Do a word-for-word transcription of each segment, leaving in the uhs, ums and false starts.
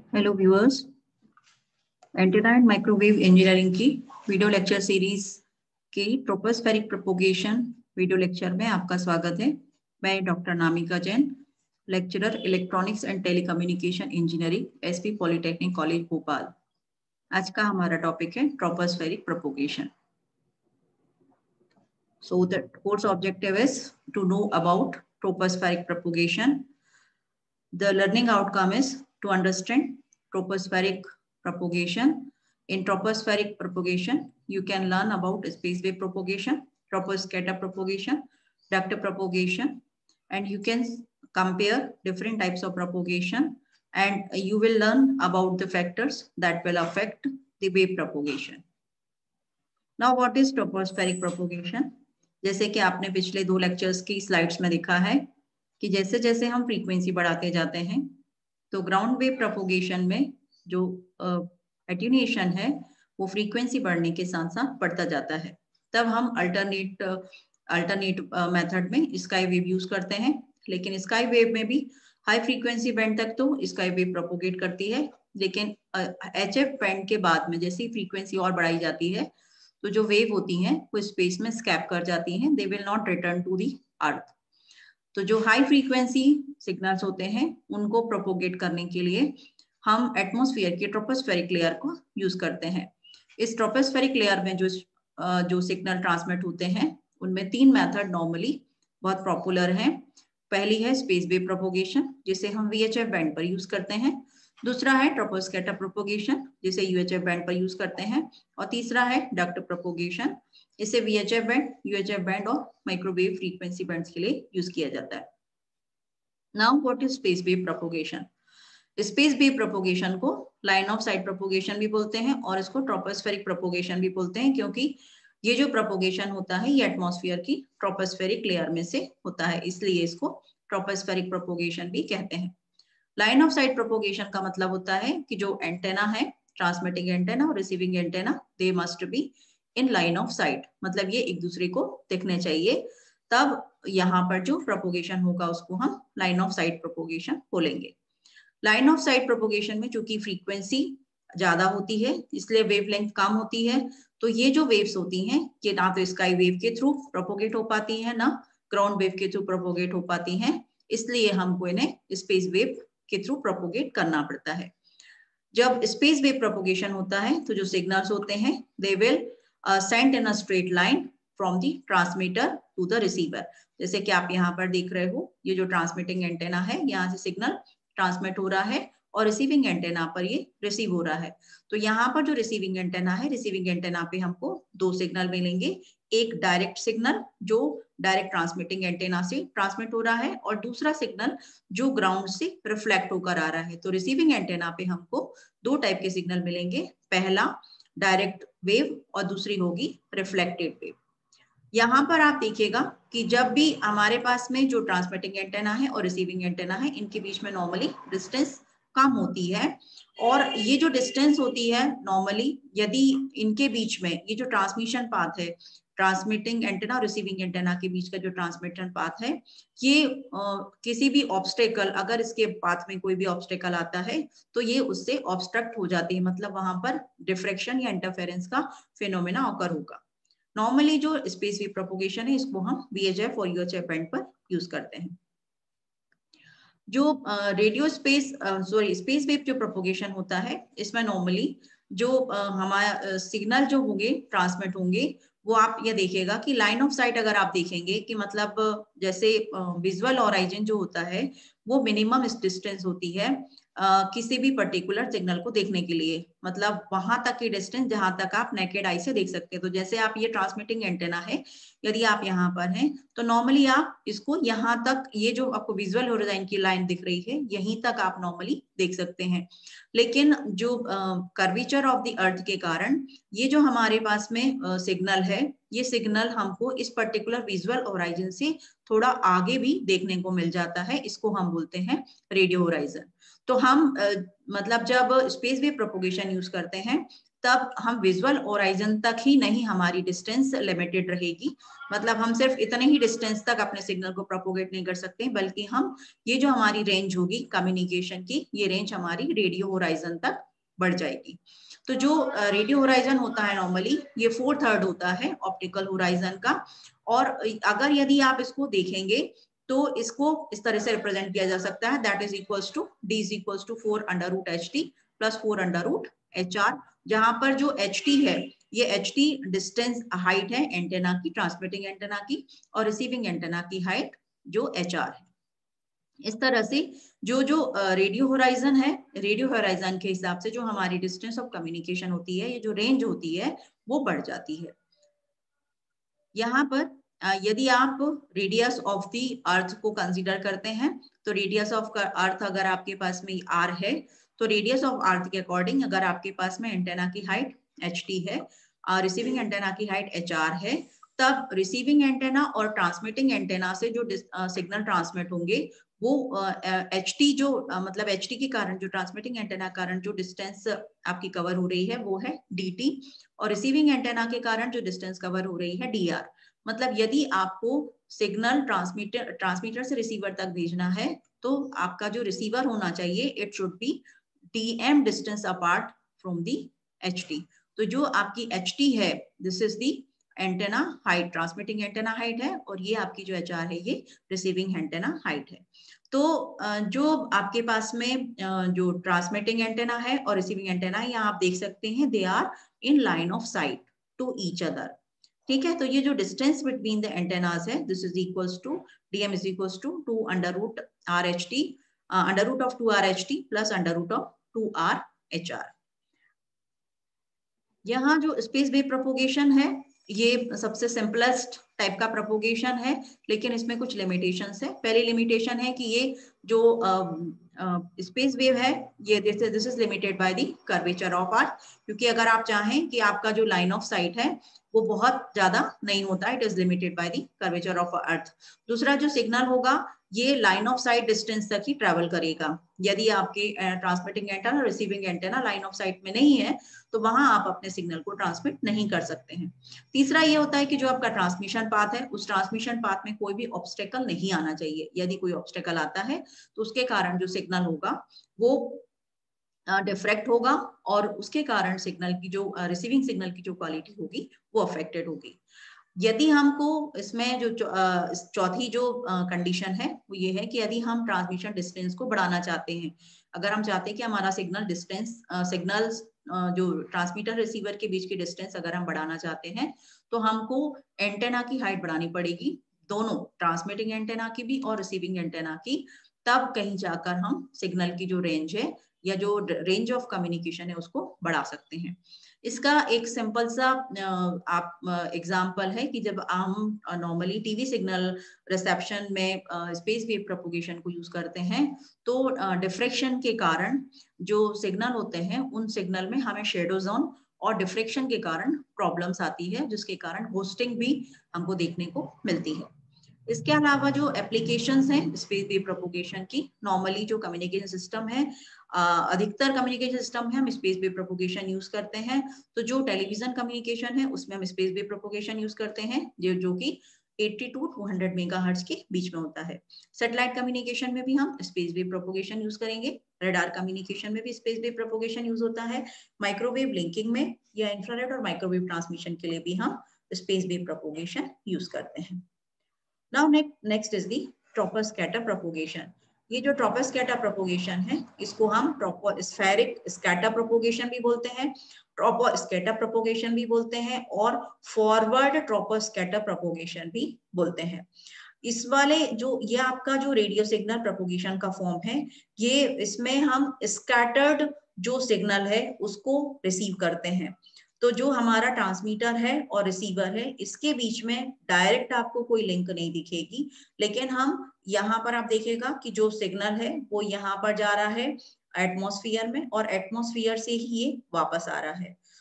Hello viewers, antenna and microwave engineering की video lecture series की tropospheric propagation video lecture में आपका स्वागत है। मैं doctor Namika Jain, lecturer electronics and telecommunication engineering, SP polytechnic college Bhopal. आज का हमारा टॉपिक है tropospheric propagation. So the course objective is to know about tropospheric propagation. The learning outcome is to understand tropospheric propagation. In tropospheric propagation, you can learn about space wave propagation, troposcatter propagation, duct propagation, and you can compare different types of propagation, and you will learn about the factors that will affect the wave propagation. Now, what is tropospheric propagation? जैसे कि आपने पिछले दो lectures की slides में देखा है कि जैसे जैसे हम फ्रीक्वेंसी बढ़ाते जाते हैं तो ग्राउंड वेव प्रोपोगेशन में जो एट्यूनेशन है वो फ्रीक्वेंसी बढ़ने के साथ साथ बढ़ता जाता है। तब हम अल्टरनेट अल्टरनेट मेथड में स्काई वेव यूज करते हैं, लेकिन स्काई वेव में भी हाई फ्रीक्वेंसी बैंड तक तो स्काई वेव प्रोपोगेट करती है, लेकिन एच एफ बैंड के बाद में जैसी फ्रीक्वेंसी और बढ़ाई जाती है तो जो वेव होती हैं वो स्पेस में स्कैप कर जाती हैं, they will not return to the earth. तो जो हाई फ्रीक्वेंसी सिग्नल्स होते हैं उनको प्रोपोगेट करने के लिए हम एटमॉस्फेयर की ट्रोपोस्फेरिक लेयर को यूज करते हैं। इस ट्रोपोस्फेरिक लेयर में जो जो सिग्नल ट्रांसमिट होते हैं उनमें तीन मेथड नॉर्मली बहुत पॉपुलर हैं। पहली है स्पेस वेव प्रोपोगेशन, जिसे हम वीएचएफ बैंड पर यूज करते हैं। दूसरा है ट्रोपोस्कैटर प्रोपोगेशन, जिसे यूएचएफ बैंड पर यूज करते हैं। और तीसरा है डक्ट प्रोपोगेशन, इसे वीएचएफ बैंड, यूएचएफ बैंड और माइक्रोवेव फ्रीक्वेंसी बैंड्स के लिए यूज किया जाता है। Now what is space wave propagation? Space wave propagation को लाइन ऑफ साइट प्रोपोगेशन भी बोलते हैं और इसको ट्रोपोस्फेरिक प्रोपोगेशन भी बोलते हैं, क्योंकि ये जो प्रोपोगेशन होता है ये एटमॉस्फेयर की ट्रोपोस्फेरिक लेयर में से होता है, इसलिए इसको ट्रोपोस्फेरिक प्रोपोगेशन भी कहते हैं। लाइन ऑफ साइट प्रोपोगेशन का मतलब होता है कि जो एंटेना है, ट्रांसमिटिंग एंटेना और receiving antenna, they must be in line of sight, मतलब ये एक दूसरे को दिखने चाहिए, तब यहाँ पर जो प्रोपोगेशन होगा उसको हम लाइन ऑफ साइट प्रोपोगेशन बोलेंगे। लाइन ऑफ साइट प्रोपोगेशन में चूंकि फ्रीक्वेंसी ज्यादा होती है इसलिए वेवलेंथ कम होती है, तो ये जो वेव्स होती हैं ये ना तो स्काई वेव के थ्रू प्रोपोगेट हो पाती है ना ग्राउंड वेव के थ्रू प्रोपोगेट हो पाती हैं, इसलिए हमको इन्हें स्पेस वेव के थ्रू प्रोपोगेट करना पड़ता है। जब स्पेस वेव प्रोपोगेशन होता है तो जो सिग्नल्स होते हैं they will send in a straight line from the transmitter to the receiver. जैसे कि आप यहाँ पर देख रहे हो, ये जो ट्रांसमिटिंग एंटेना है यहाँ से सिग्नल ट्रांसमिट हो रहा है और रिसीविंग एंटेना पर ये रिसीव हो रहा है। तो यहाँ पर जो रिसीविंग एंटेना है, रिसीविंग एंटेना पे हमको दो सिग्नल मिलेंगे, एक डायरेक्ट सिग्नल जो डायरेक्ट ट्रांसमिटिंग एंटेना से ट्रांसमिट हो रहा है और दूसरा सिग्नल जो ग्राउंड से रिफ्लेक्ट होकर आ रहा है। तो रिसीविंग एंटेना पे हमको दो टाइप के सिग्नल मिलेंगे, पहला डायरेक्ट वेव और दूसरी होगी रिफ्लेक्टेड वेव। यहाँ पर आप देखिएगा कि जब भी हमारे पास में जो ट्रांसमिटिंग एंटेना है और रिसीविंग एंटेना है इनके बीच में नॉर्मली डिस्टेंस कम होती है, और ये जो डिस्टेंस होती है नॉर्मली यदि इनके बीच में ये जो ट्रांसमिशन पाथ है, ट्रांसमिटिंग एंटेना और रिसीविंग एंटेना के बीच का जो ट्रांसमिशन पाथ है, ये आ, किसी भी ऑब्स्टेकल, अगर इसके पाथ में कोई भी ऑब्स्टेकल आता है तो ये उससे ऑब्स्ट्रक्ट हो जाती है, मतलब वहां पर डिफ्रेक्शन या इंटरफेरेंस का फिनोमेना ऑकर होगा। नॉर्मली जो स्पेस वेव प्रोपोगेशन है इसको हम वीएचएफ और यूएचएफ बैंड पर यूज करते हैं। जो radio space sorry space wave जो प्रोपोगेशन होता है इसमें नॉर्मली जो uh, हमारा सिग्नल uh, जो होंगे ट्रांसमिट होंगे वो आप ये देखिएगा कि लाइन ऑफ साइट अगर आप देखेंगे कि मतलब जैसे विजुअल uh, होराइजन जो होता है वो मिनिमम डिस्टेंस होती है Uh, किसी भी पर्टिकुलर सिग्नल को देखने के लिए, मतलब वहां तक की डिस्टेंस जहां तक आप नेकेड आई से देख सकते हैं। तो जैसे आप ये ट्रांसमिटिंग एंटेना है, यदि आप यहाँ पर हैं तो नॉर्मली आप इसको यहाँ तक, ये जो आपको विजुअल होराइजन की लाइन दिख रही है यहीं तक आप नॉर्मली देख सकते हैं। लेकिन जो कर्वेचर ऑफ द अर्थ के कारण ये जो हमारे पास में सिग्नल है, ये सिग्नल हमको इस पर्टिकुलर विजुअल होराइजन से थोड़ा आगे भी देखने को मिल जाता है, इसको हम बोलते हैं रेडियो होराइजन। तो हम uh, मतलब जब स्पेस वेव प्रोपोगेशन यूज करते हैं तब हम विजुअल होराइजन तक ही नहीं, हमारी डिस्टेंस लिमिटेड रहेगी। मतलब हम सिर्फ इतने ही डिस्टेंस तक अपने सिग्नल को प्रोपोगेट नहीं कर सकते, बल्कि हम ये जो हमारी रेंज होगी कम्युनिकेशन की, ये रेंज हमारी रेडियो होराइजन तक बढ़ जाएगी। तो जो रेडियो होराइजन होता है नॉर्मली ये फोर थर्ड होता है ऑप्टिकल होराइजन का। और अगर यदि आप इसको देखेंगे तो इसको इस तरह से रिप्रेजेंट किया जा सकता है, that is equals to D is equals to four under root H T plus four under root H R, जहां पर जो एच टी है ये एच टी डिस्टेंस हाइट है एंटेना की, ट्रांसमिटिंग एंटेना की, और रिसीविंग एंटेना की हाइट जो एच आर है। इस तरह से जो जो रेडियो होराइजन है, रेडियो होराइजन के हिसाब से जो हमारी डिस्टेंस ऑफ कम्युनिकेशन होती है, ये जो रेंज होती है वो बढ़ जाती है। यहाँ पर यदि आप रेडियस ऑफ द अर्थ को कंसीडर करते हैं तो रेडियस ऑफ अर्थ अगर आपके पास में आर है तो रेडियस ऑफ अर्थ के अकॉर्डिंग अगर आपके पास में एंटेना की हाइट एच टी है, रिसीविंग एंटेना की हाइट एच आर है, तब रिसीविंग एंटेना और ट्रांसमिटिंग एंटेना से जो सिग्नल ट्रांसमिट होंगे वो एच टी जो uh, मतलब एच टी के कारण, जो ट्रांसमिटिंग एंटेना कारण जो डिस्टेंस आपकी कवर हो रही है वो है डी टी, और रिसीविंग एंटेना के कारण जो डिस्टेंस कवर हो रही है डी आर। मतलब यदि आपको सिग्नल ट्रांसमीटर ट्रांसमीटर से रिसीवर तक भेजना है तो आपका जो रिसीवर होना चाहिए it should be TM distance apart from the HT. तो जो आपकी एचटी है this is the antenna height, transmitting antenna height है, और ये आपकी जो एचआर है ये रिसीविंग एंटेना हाइट है। तो जो आपके पास में जो ट्रांसमिटिंग एंटेना है और रिसीविंग एंटेना है, यहाँ आप देख सकते हैं they are in line of sight to each other. ठीक है, तो ये जो डिस्टेंस बिटवीन द एंटेनास है this is equals to DM is equals to two under root R H T under root of two R H T plus under root of two R H R. यहाँ जो space wave propagation है ये सबसे simplest type का propagation है, लेकिन इसमें कुछ लिमिटेशंस है। पहली लिमिटेशन है कि ये जो स्पेस वेव है ये this is limited by the curvature of earth, क्योंकि अगर आप चाहें कि आपका जो लाइन ऑफ साइट है वो बहुत ज्यादा नहीं होता, it is limited by the curvature of earth. दूसरा जो सिग्नल होगा ये लाइन ऑफ साइट डिस्टेंस तक ही ट्रेवल करेगा। यदि आपके ट्रांसमिटिंग एंटेना और receiving antenna line of sight में नहीं है तो वहां आप अपने सिग्नल को ट्रांसमिट नहीं कर सकते हैं। तीसरा ये होता है कि जो आपका ट्रांसमिशन पाथ है उस ट्रांसमिशन पाथ में कोई भी ऑब्स्टेकल नहीं आना चाहिए। यदि कोई ऑब्स्टेकल आता है तो उसके कारण जो सिग्नल होगा वो डिफ्रैक्ट होगा और उसके कारण सिग्नल की जो रिसीविंग सिग्नल की जो क्वालिटी होगी वो अफेक्टेड होगी। यदि हमको इसमें जो चौथी जो कंडीशन है वो ये है कि यदि हम ट्रांसमिशन डिस्टेंस को बढ़ाना चाहते हैं, अगर हम चाहते हैं कि हमारा सिग्नल डिस्टेंस सिग्नल जो ट्रांसमीटर रिसीवर के बीच की डिस्टेंस अगर हम बढ़ाना चाहते हैं तो हमको एंटेना की हाइट बढ़ानी पड़ेगी, दोनों ट्रांसमिटिंग एंटेना की भी और रिसीविंग एंटेना की, तब कहीं जाकर हम सिग्नल की जो रेंज है या जो रेंज ऑफ कम्युनिकेशन है उसको बढ़ा सकते हैं। इसका एक सिंपल सा आप एग्जांपल है कि जब हम नॉर्मली टीवी सिग्नल रिसेप्शन में स्पेस वेव प्रोपोगेशन को यूज करते हैं तो डिफ्रेक्शन के कारण जो सिग्नल होते हैं उन सिग्नल में हमें शेडो जोन और डिफ्रेक्शन के कारण प्रॉब्लम्स आती है, जिसके कारण होस्टिंग भी हमको देखने को मिलती है। इसके अलावा जो एप्लीकेशंस हैं स्पेस वेव प्रोपोगेशन की, नॉर्मली जो कम्युनिकेशन सिस्टम है अधिकतर कम्युनिकेशन सिस्टम में हम स्पेस वेव प्रोपोगेशन यूज करते हैं। तो जो टेलीविजन कम्युनिकेशन है उसमें हम स्पेस वेव प्रोपोगेशन यूज करते हैं जो जो कि अस्सी टू दो सौ मेगाहर्ट्ज के बीच में होता है। सैटेलाइट कम्युनिकेशन में भी हम स्पेस वेव प्रोपोगेशन यूज करेंगे। रडार कम्युनिकेशन में भी स्पेस वेव प्रोपोगेशन यूज होता है। माइक्रोवेव लिंकिंग में या इंफ्रारेड और माइक्रोवेव ट्रांसमिशन के लिए भी हम स्पेस वेव प्रोपोगेशन यूज करते हैं। Now next is the troposcatter propagation. ये जो ट्रोपोस्कैटर प्रोपोगेशन है इसको हम ट्रोपोस्फेरिक स्कैटर प्रोपोगेशन भी बोलते हैं, ट्रोपोस्कैटर प्रोपोगेशन भी बोलते हैं और फॉरवर्ड ट्रोपोस्कैटर प्रोपोगेशन भी बोलते हैं। इस वाले जो ये आपका जो रेडियो सिग्नल प्रोपोगेशन का फॉर्म है ये इसमें हम स्कैटर्ड जो सिग्नल है उसको रिसीव करते हैं। तो जो हमारा ट्रांसमीटर है और रिसीवर है इसके बीच में डायरेक्ट आपको कोई लिंक नहीं दिखेगी, लेकिन हम यहाँ पर आप देखिएगा कि जो सिग्नल है वो यहाँ पर जा रहा है एटमॉस्फेयर में और एटमॉस्फेयर से ही ये वापस आ रहा है।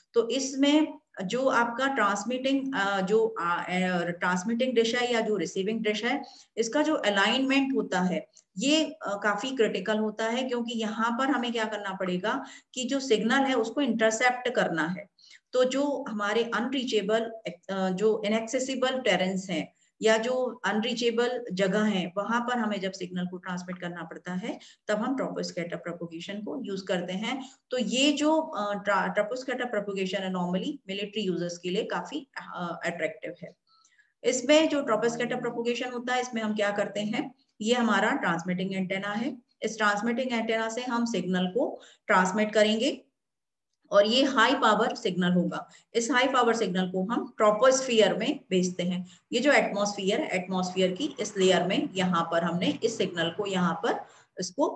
तो इसमें जो आपका ट्रांसमिटिंग जो ट्रांसमिटिंग डिश है या जो रिसीविंग डिश है, इसका जो अलाइनमेंट होता है ये काफी क्रिटिकल होता है, क्योंकि यहाँ पर हमें क्या करना पड़ेगा कि जो सिग्नल है उसको इंटरसेप्ट करना है। तो जो हमारे अनरीचेबल जो इनएक्सेसिबल टेरेंस है या जो अनरीचेबल जगह है, वहां पर हमें जब सिग्नल को ट्रांसमिट करना पड़ता है तब हम ट्रोपोस्कैटर प्रोपोगेशन को यूज करते हैं। तो ये जो ट्रोपोस्कैटर प्रोपोगेशन है नॉर्मली मिलिट्री यूजर्स के लिए काफी अट्रैक्टिव है। इसमें जो ट्रोपोस्कैटर प्रोपोगेशन होता है, इसमें हम क्या करते हैं, ये हमारा ट्रांसमिटिंग एंटेना है। इस ट्रांसमिटिंग एंटेना से हम सिग्नल को ट्रांसमिट करेंगे और ये हाई पावर सिग्नल होगा। इस हाई पावर सिग्नल को हम ट्रोपोस्फियर में भेजते हैं। ये जो एटमॉस्फेयर है, एटमॉस्फेयर की इस लेयर में यहाँ पर हमने इस सिग्नल को यहाँ पर इसको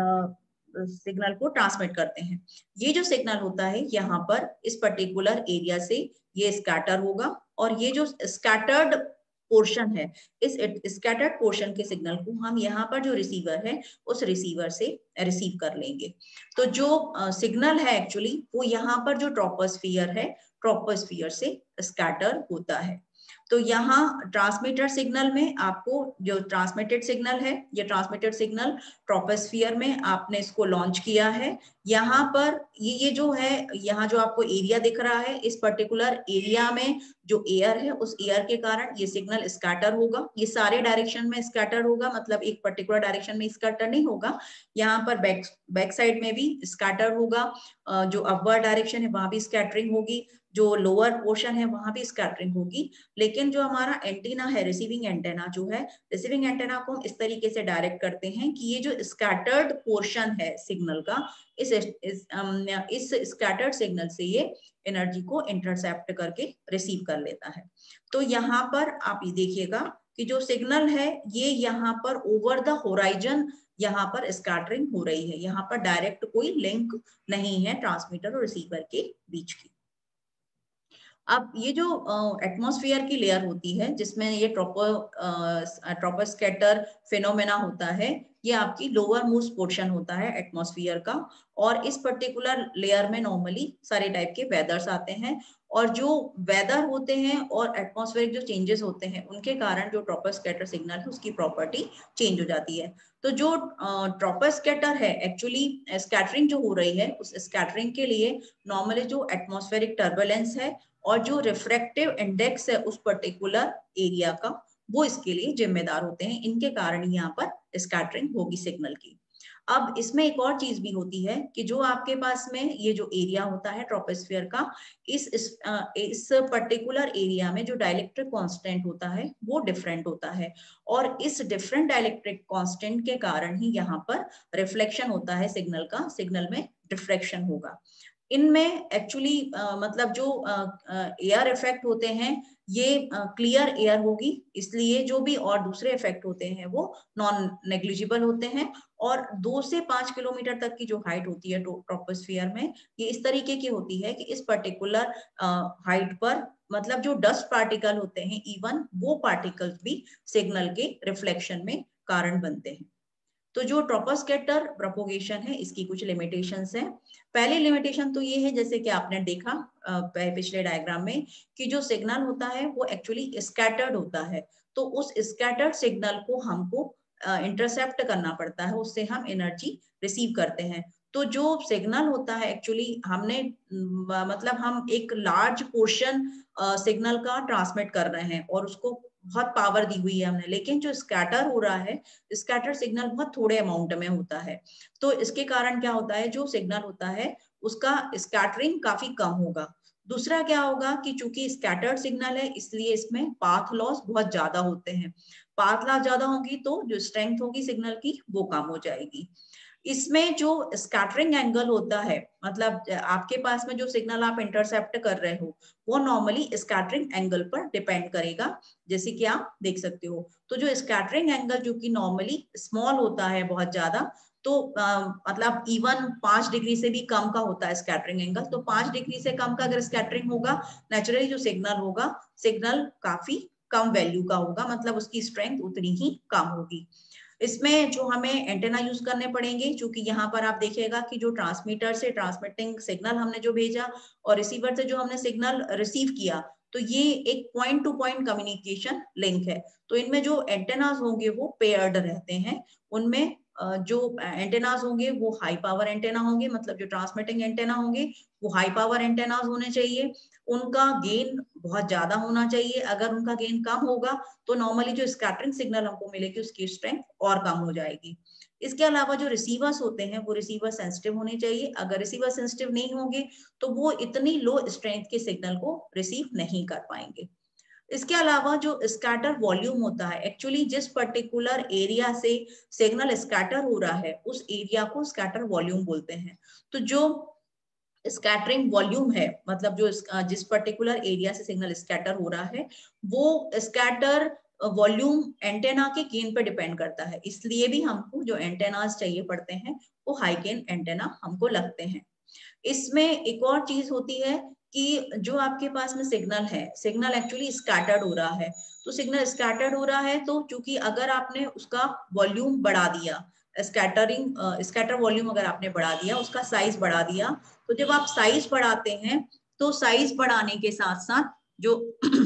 सिग्नल को ट्रांसमिट करते हैं। ये जो सिग्नल होता है यहाँ पर इस पर्टिकुलर एरिया से ये स्कैटर होगा और ये जो स्कैटर्ड पोर्शन है, इस स्कैटर्ड पोर्शन के सिग्नल को हम यहाँ पर जो रिसीवर है उस रिसीवर से रिसीव कर लेंगे। तो जो सिग्नल uh, है एक्चुअली वो यहाँ पर जो ट्रोपोस्फियर है, ट्रोपोस्फियर से स्कैटर होता है। तो यहाँ ट्रांसमीटर सिग्नल में आपको जो ट्रांसमिटेड सिग्नल है, ये ट्रांसमिटेड सिग्नल ट्रोपोस्फियर में आपने इसको लॉन्च किया है। यहाँ पर ये ये जो है, यहाँ जो आपको एरिया दिख रहा है, इस पर्टिकुलर एरिया में जो एयर है उस एयर के कारण ये सिग्नल स्कैटर होगा। ये सारे डायरेक्शन में स्कैटर होगा, मतलब एक पर्टिकुलर डायरेक्शन में स्कैटर नहीं होगा। यहाँ पर बैक बैक साइड में भी स्कैटर होगा, जो अपवर्ड डायरेक्शन है वहां भी स्कैटरिंग होगी, जो लोअर पोर्शन है वहां भी स्कैटरिंग होगी। लेकिन जो हमारा एंटीना है, रिसीविंग एंटीना जो है, रिसीविंग एंटीना को हम इस तरीके से डायरेक्ट करते हैं कि ये जो स्कैटर्ड पोर्शन है सिग्नल का, इस इस, इस स्कैटर्ड सिग्नल से ये एनर्जी को इंटरसेप्ट करके रिसीव कर लेता है। तो यहाँ पर आप ये देखिएगा कि जो सिग्नल है ये यहाँ पर ओवर द होराइजन यहाँ पर स्कैटरिंग हो रही है। यहाँ पर डायरेक्ट कोई लिंक नहीं है ट्रांसमीटर और रिसीवर के बीच की। अब ये जो एटमॉस्फेयर की लेयर होती है जिसमें ये ट्रोपो ट्रोपोस्कैटर फिनोमेना होता है, ये आपकी लोअर मोस्ट पोर्शन होता है एटमॉस्फेयर का। और इस पर्टिकुलर लेयर में नॉर्मली सारे टाइप के वेदर्स आते हैं, और जो वेदर होते हैं और एटमॉस्फेरिक जो चेंजेस होते हैं उनके कारण जो ट्रोपोस्कैटर सिग्नल है उसकी प्रॉपर्टी चेंज हो जाती है। तो जो ट्रोपोस्कैटर है एक्चुअली स्कैटरिंग जो हो रही है, उस स्कैटरिंग के लिए नॉर्मली जो एटमॉस्फेरिक टर्बुलेंस है और जो रिफ्रैक्टिव इंडेक्स है उस पर्टिकुलर एरिया का, वो इसके लिए जिम्मेदार होते हैं। इनके कारण यहाँ पर स्कैटरिंग होगी सिग्नल की। अब इसमें एक और चीज भी होती है कि जो आपके पास में ये जो एरिया होता है ट्रोपोस्फियर का, इस इस, इस पर्टिकुलर एरिया में जो डाइलेक्ट्रिक कांस्टेंट होता है वो डिफरेंट होता है, और इस डिफरेंट डाइलेक्ट्रिक कांस्टेंट के कारण ही यहाँ पर रिफ्लेक्शन होता है सिग्नल का, सिग्नल में डिफ्रैक्शन होगा। इनमें एक्चुअली मतलब जो एयर इफेक्ट होते हैं ये क्लियर एयर होगी, इसलिए जो भी और दूसरे इफेक्ट होते हैं वो नॉन नेग्लिजिबल होते हैं। और दो से पांच किलोमीटर तक की जो हाइट होती है ट्रोपोस्फियर में, ये इस तरीके की होती है कि इस पर्टिकुलर हाइट पर मतलब जो डस्ट पार्टिकल होते हैं, इवन वो पार्टिकल्स भी सिग्नल के रिफ्लेक्शन में कारण बनते हैं। तो जो ट्रोपोस्कैटर प्रोपोगेशन है इसकी कुछ लिमिटेशंस हैं। पहली लिमिटेशन तो ये है, जैसे कि आपने देखा पिछले डायग्राम में, कि जो सिग्नल होता है वो एक्चुअली स्कैटर्ड होता है। तो उस स्कैटर्ड सिग्नल को हमको इंटरसेप्ट करना पड़ता है, उससे हम एनर्जी रिसीव करते हैं। तो जो सिग्नल होता है एक्चुअली हमने मतलब हम एक लार्ज पोर्शन सिग्नल का ट्रांसमिट कर रहे हैं और उसको बहुत पावर दी हुई है हमने, लेकिन जो स्कैटर हो रहा है, स्कैटर सिग्नल बहुत थोड़े अमाउंट में होता है। तो इसके कारण क्या होता है, जो सिग्नल होता है उसका स्कैटरिंग काफी कम होगा। दूसरा क्या होगा कि चूंकि स्कैटर्ड सिग्नल है इसलिए इसमें पाथ लॉस बहुत ज्यादा होते हैं। पाथ लॉस ज्यादा होगी तो जो स्ट्रेंथ होगी सिग्नल की वो कम हो जाएगी। इसमें जो स्कैटरिंग एंगल होता है, मतलब आपके पास में जो सिग्नल आप इंटरसेप्ट कर रहे हो वो नॉर्मली स्कैटरिंग एंगल पर डिपेंड करेगा, जैसे कि आप देख सकते हो। तो जो स्कैटरिंग एंगल जो कि नॉर्मली स्मॉल होता है बहुत ज्यादा, तो आ, मतलब इवन पांच डिग्री से भी कम का होता है स्कैटरिंग एंगल। तो पांच डिग्री से कम का अगर स्कैटरिंग होगा, नेचुरली जो सिग्नल होगा, सिग्नल काफी कम वैल्यू का होगा, मतलब उसकी स्ट्रेंथ उतनी ही कम होगी। इसमें जो हमें एंटेना यूज करने पड़ेंगे, क्योंकि यहाँ पर आप देखिएगा कि जो ट्रांसमीटर से ट्रांसमिटिंग सिग्नल हमने जो भेजा और रिसीवर से जो हमने सिग्नल रिसीव किया, तो ये एक point to point communication link है। तो इनमें जो एंटेनाज होंगे वो पेयर्ड रहते हैं। उनमें जो एंटेनाज होंगे वो हाई पावर एंटेना होंगे, मतलब जो ट्रांसमिटिंग एंटेना होंगे वो हाई पावर एंटेनाज होने चाहिए। उनका गेन बहुत ज्यादा होना चाहिए। अगर उनका गेन कम होगा तो नॉर्मली जो स्कैटरिंग सिग्नल हमको मिलेगी उसकी स्ट्रेंथ और कम हो जाएगी। इसके अलावा जो रिसीवर्स होते हैं वो रिसीवर सेंसिटिव होने चाहिए। अगर रिसीवर सेंसिटिव नहीं होंगे तो वो इतनी लो स्ट्रेंथ के सिग्नल को रिसीव नहीं कर पाएंगे। इसके अलावा जो स्कैटर वॉल्यूम होता है, एक्चुअली जिस पर्टिकुलर एरिया से सिग्नल स्कैटर हो रहा है उस एरिया को स्कैटर वॉल्यूम बोलते हैं। तो जो स्कैटरिंग वॉल्यूम है, मतलब जो जिस पर्टिकुलर एरिया से सिग्नल स्कैटर हो रहा है वो स्कैटर वॉल्यूम एंटेना के गेन पर डिपेंड करता है। इसलिए भी हमको जो एंटेनास चाहिए पड़ते हैं वो हाई गेन एंटेना हमको लगते हैं। इसमें एक और चीज होती है कि जो आपके पास में सिग्नल है, सिग्नल एक्चुअली स्कैटर्ड हो रहा है। तो सिग्नल स्कैटर्ड हो रहा है तो चूंकि अगर आपने उसका वॉल्यूम बढ़ा दिया, स्कैटरिंग स्कैटर वॉल्यूम अगर आपने बढ़ा दिया, उसका साइज बढ़ा दिया, तो जब आप साइज बढ़ाते हैं तो साइज बढ़ाने के साथ साथ जो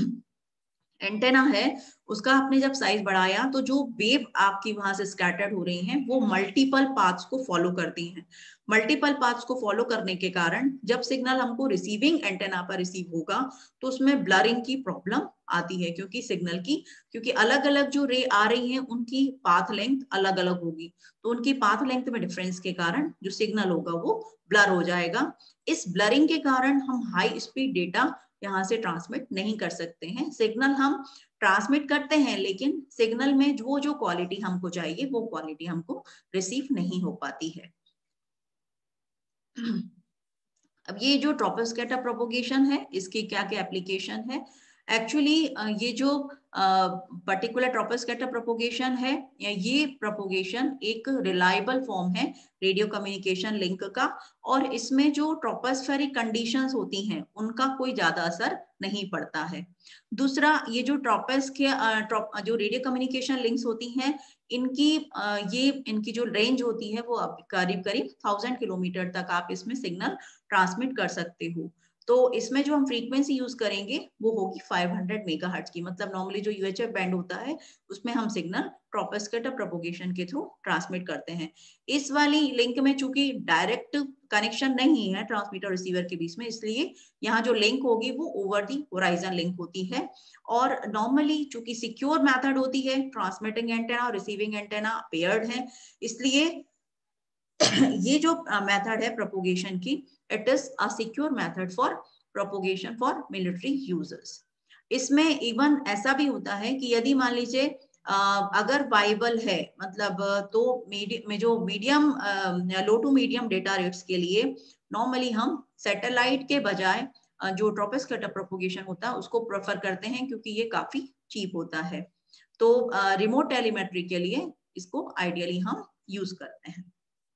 एंटेना है उसका आपने जब साइज बढ़ाया तो जो वेव आपकी वहां से स्कैटर्ड हो रही हैं वो मल्टीपल पाथ्स को फॉलो करती हैं। मल्टीपल पाथ्स को फॉलो करने के कारण जब सिग्नल हमको रिसीविंग एंटेना पर रिसीव होगा तो उसमें ब्लरिंग की प्रॉब्लम आती है, क्योंकि सिग्नल की क्योंकि अलग अलग जो रे आ रही हैं उनकी पाथ लेंथ अलग अलग होगी। तो उनकी पाथ लेंथ में डिफरेंस के कारण जो सिग्नल होगा वो ब्लर हो जाएगा। इस ब्लरिंग के कारण हम हाई स्पीड डेटा यहाँ से ट्रांसमिट नहीं कर सकते हैं। सिग्नल हम ट्रांसमिट करते हैं लेकिन सिग्नल में जो जो क्वालिटी हमको चाहिए वो क्वालिटी हमको रिसीव नहीं हो पाती है। अब ये जो ट्रोपोस्कैटर प्रोपोगेशन है इसकी क्या क्या एप्लीकेशन है। एक्चुअली ये जो पर्टिकुलर ट्रोपोस्कैटर प्रोपोगेशन है, ये प्रोपोगेशन एक रिलायबल फॉर्म है रेडियो कम्युनिकेशन लिंक का, और इसमें जो ट्रोपोस्फेरिक कंडीशंस होती हैं उनका कोई ज्यादा असर नहीं पड़ता है। दूसरा, ये जो ट्रोपोस के जो रेडियो कम्युनिकेशन लिंक्स होती हैं इनकी ये इनकी जो रेंज होती है वो करीब करीब थाउजेंड किलोमीटर तक आप इसमें सिग्नल ट्रांसमिट कर सकते हो। तो इसमें जो हम फ्रीक्वेंसी यूज करेंगे वो होगी फाइव हंड्रेड मेगाहर्ट्ज की, मतलब नॉर्मली जो यूएचएफ बैंड होता है उसमें हम सिग्नल ट्रोपोस्कैटर प्रोपोगेशन के थ्रू ट्रांसमिट करते हैं। इस वाली लिंक में चूंकि डायरेक्ट कनेक्शन नहीं है ट्रांसमीटर रिसीवर के बीच में, इसलिए यहाँ जो लिंक होगी वो ओवर दी होराइजन लिंक होती है। और नॉर्मली चूंकि सिक्योर मेथड होती है, ट्रांसमिटिंग एंटेना और रिसीविंग एंटेना पेयर्ड है, इसलिए ये जो मेथड है प्रोपोगेशन की, it is a secure method for propagation for military users. इसमें इवन ऐसा भी होता है कि यदि मान लीजिए अगर वाइबल है, मतलब तो मीडियम में जो medium low to medium data rates के लिए नॉर्मली हम सैटेलाइट के बजाय जो ट्रोपोस्कैटर प्रोपोगेशन होता है उसको प्रेफर करते हैं, क्योंकि ये काफी चीप होता है। तो रिमोट टेलीमेट्री के लिए इसको आइडियली हम यूज करते हैं।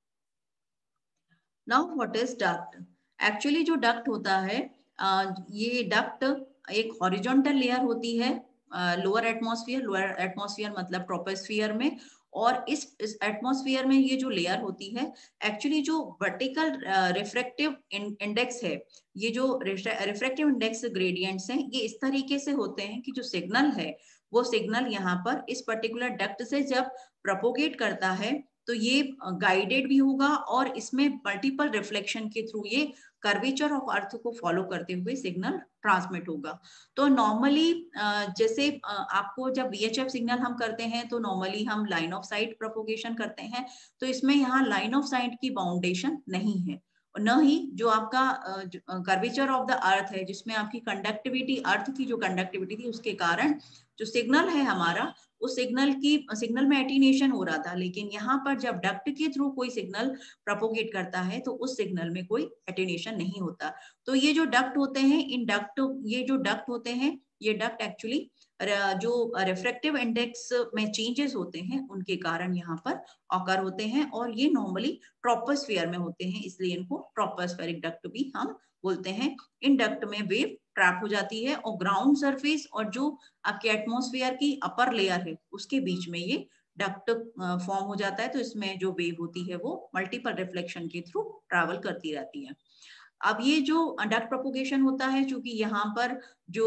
Now what is duct. Actually जो डक्ट होता है, ये डक्ट एक हॉरिजॉन्टल लेयर होती है लोअर एटमॉस्फेयर, लोअर एटमॉस्फेयर मतलब ट्रोपोस्फियर में, और इस इस एटमॉस्फेयर में ये जो लेयर होती है, एक्चुअली जो वर्टिकल रिफ्रैक्टिव इंडेक्स है, ये जो रिफ्रैक्टिव इंडेक्स ग्रेडियंट्स हैं, ये इस तरीके से होते हैं कि जो सिग्नल है वो सिग्नल यहाँ पर इस पर्टिकुलर डक्ट से जब प्रोपोगेट करता है तो ये गाइडेड भी होगा और इसमें मल्टीपल रिफ्लेक्शन के थ्रू ये कर्वेचर ऑफ अर्थ को फॉलो करते हुए सिग्नल ट्रांसमिट होगा। तो नॉर्मली जैसे आपको जब वीएचएफ सिग्नल हम करते हैं तो नॉर्मली हम लाइन ऑफ साइट प्रोपोगेशन करते हैं, तो इसमें यहाँ लाइन ऑफ साइट की बाउंडेशन नहीं है, न ही जो आपका कर्वेचर ऑफ द अर्थ है जिसमें आपकी कंडक्टिविटी, अर्थ की जो कंडक्टिविटी थी उसके कारण जो सिग्नल है हमारा, उस सिग्नल की सिग्नल में एटीनेशन हो रहा था, लेकिन यहाँ पर जब डक्ट के थ्रू कोई सिग्नल प्रोपोगेट करता है तो उस सिग्नल में कोई एटीनेशन नहीं होता। तो ये जो डक्ट होते हैं, इन डक्ट ये जो डक्ट होते हैं ये डक्ट एक्चुअली जो रिफ्रैक्टिव इंडेक्स में चेंजेस होते हैं उनके कारण यहाँ पर ऑकर होते हैं, और ये नॉर्मली ट्रोपोस्फियर में होते हैं, इसलिए इनको ट्रोपोस्फेरिक डक्ट भी हम बोलते हैं। इन डक्ट में वेव ट्रैप हो जाती है और ग्राउंड सरफेस और जो आपके एटमॉस्फेयर की अपर लेयर है उसके बीच में ये डक्ट फॉर्म हो जाता है, तो इसमें जो वेव होती है वो मल्टीपल रिफ्लेक्शन के थ्रू ट्रैवल करती रहती है। अब ये जो डक्ट प्रोपोगेशन होता है, चूंकि यहाँ पर जो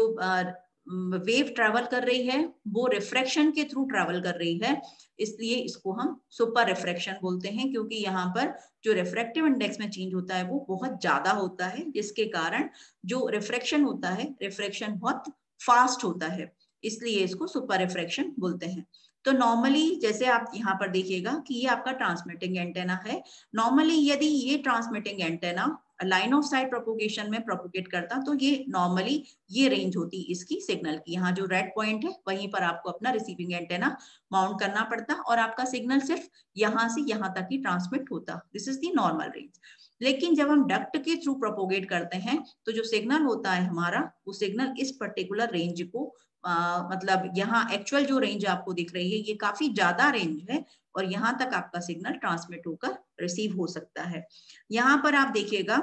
वेव ट्रैवल कर रही है वो रिफ्रैक्शन के थ्रू ट्रैवल कर रही है, इसलिए इसको हम सुपर रिफ्रैक्शन बोलते हैं, क्योंकि यहाँ पर जो रिफ्रैक्टिव इंडेक्स में चेंज होता है वो बहुत ज्यादा होता है, जिसके कारण जो रिफ्रैक्शन होता है, रिफ्रैक्शन बहुत फास्ट होता है, इसलिए इसको सुपर रिफ्रैक्शन बोलते हैं। तो नॉर्मली जैसे आप यहाँ पर देखिएगा कि ये आपका ट्रांसमिटिंग एंटेना है। नॉर्मली यदि ये transmitting antenna line of sight propagation में प्रोपोगेट करता तो ये नॉर्मली ये रेंज होती इसकी सिग्नल की। यहाँ जो रेड पॉइंट है वहीं पर आपको अपना रिसीविंग एंटेना माउंट करना पड़ता और आपका सिग्नल सिर्फ यहाँ से यहाँ तक ही ट्रांसमिट होता। This is the normal range. लेकिन जब हम डक्ट के थ्रू प्रोपोगेट करते हैं तो जो सिग्नल होता है हमारा, वो सिग्नल इस पर्टिकुलर रेंज को Uh, मतलब यहाँ एक्चुअल जो रेंज आपको दिख रही है ये काफी ज्यादा रेंज है और यहाँ तक आपका सिग्नल ट्रांसमिट होकर रिसीव हो सकता है। यहाँ पर आप देखिएगा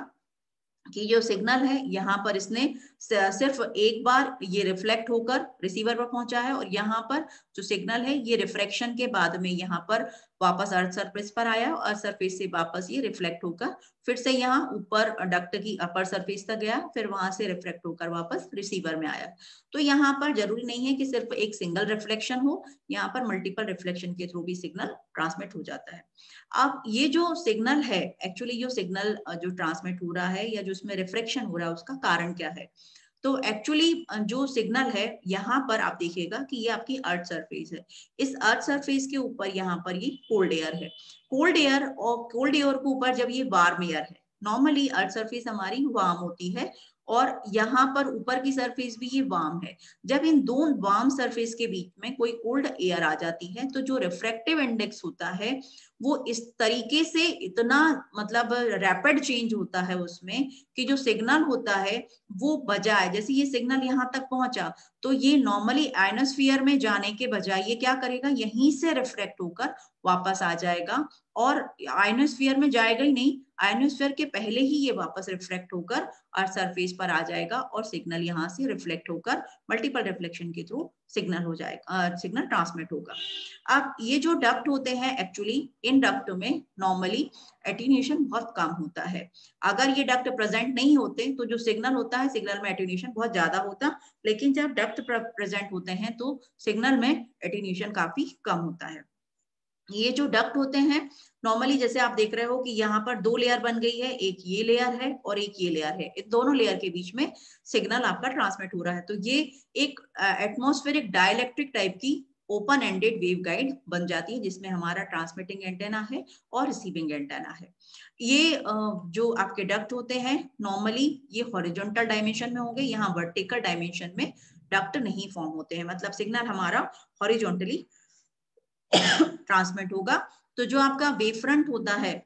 कि जो सिग्नल है यहाँ पर इसने सिर्फ एक बार ये रिफ्लेक्ट होकर रिसीवर पर पहुंचा है और यहाँ पर जो सिग्नल है ये रिफ्रैक्शन के बाद में यहाँ पर वापस अर्थ सरफेस पर आया और अर्थ सरफेस से वापस ये रिफ्लेक्ट होकर फिर से यहाँ ऊपर डक्ट की अपर सरफेस तक गया, फिर वहां से रिफ्लेक्ट होकर वापस रिसीवर में आया। तो यहाँ पर जरूरी नहीं है कि सिर्फ एक सिंगल रिफ्लेक्शन हो, यहाँ पर मल्टीपल रिफ्लेक्शन के थ्रू भी सिग्नल ट्रांसमिट हो जाता है। अब ये जो सिग्नल है, एक्चुअली जो सिग्नल जो ट्रांसमिट हो रहा है या जो इसमें रिफ्रैक्शन हो रहा है उसका कारण क्या है? तो एक्चुअली जो सिग्नल है यहाँ पर आप देखिएगा कि ये आपकी अर्थ सरफेस है। इस अर्थ सरफेस के ऊपर यहाँ पर ये कोल्ड एयर है। कोल्ड एयर और कोल्ड एयर के ऊपर जब ये वार्म एयर है, नॉर्मली अर्थ सरफेस हमारी वार्म होती है और यहाँ पर ऊपर की सरफेस भी ये वार्म है। जब इन दो वार्म सरफेस के बीच में कोई कोल्ड एयर आ जाती है तो जो रिफ्रैक्टिव इंडेक्स होता है वो इस तरीके से इतना मतलब रैपिड चेंज होता है उसमें कि जो सिग्नल होता है वो बजाय जैसे ये सिग्नल यहाँ तक पहुंचा तो ये नॉर्मली आयनोस्फीयर में जाने के बजाय ये क्या करेगा, यहीं से रिफ्लेक्ट होकर वापस आ जाएगा और आयनोस्फीयर में जाएगा ही नहीं, आयनोस्फीयर के पहले ही ये वापस रिफ्लेक्ट होकर अर्थ सरफेस पर आ जाएगा और सिग्नल यहाँ से रिफ्लेक्ट होकर मल्टीपल रिफ्लेक्शन के थ्रू सिग्नल हो जाएगा, सिग्नल ट्रांसमिट होगा। अब ये जो डक्ट होते हैं एक्चुअली इन डक्ट में नॉर्मली एटीन्यूएशन बहुत कम होता है। अगर ये डक्ट प्रेजेंट नहीं होते तो जो सिग्नल होता है सिग्नल में एटीन्यूएशन बहुत ज्यादा होता, लेकिन जब डक्ट प्रेजेंट होते हैं तो सिग्नल में एटीन्यूएशन काफी कम होता है। ये जो डक्ट होते हैं नॉर्मली जैसे आप देख रहे हो कि यहाँ पर दो लेयर बन गई है, एक ये लेयर है और एक ये लेयर है, इन दोनों लेयर के बीच में सिग्नल आपका ट्रांसमिट हो रहा है। तो ये एक एटमॉस्फेरिक डाइलेक्ट्रिक टाइप की ओपन एंडेड वेव गाइड बन जाती है जिसमें हमारा ट्रांसमिटिंग एंटेना है और रिसीविंग एंटेना है। ये जो आपके डक्ट होते हैं नॉर्मली ये हॉरिजॉन्टल डायमेंशन में होंगे, यहाँ वर्टिकल डायमेंशन में डक्ट नहीं फॉर्म होते हैं, मतलब सिग्नल हमारा हॉरिजॉन्टली ट्रांसमिट होगा। तो जो आपका वेव फ्रंट होता है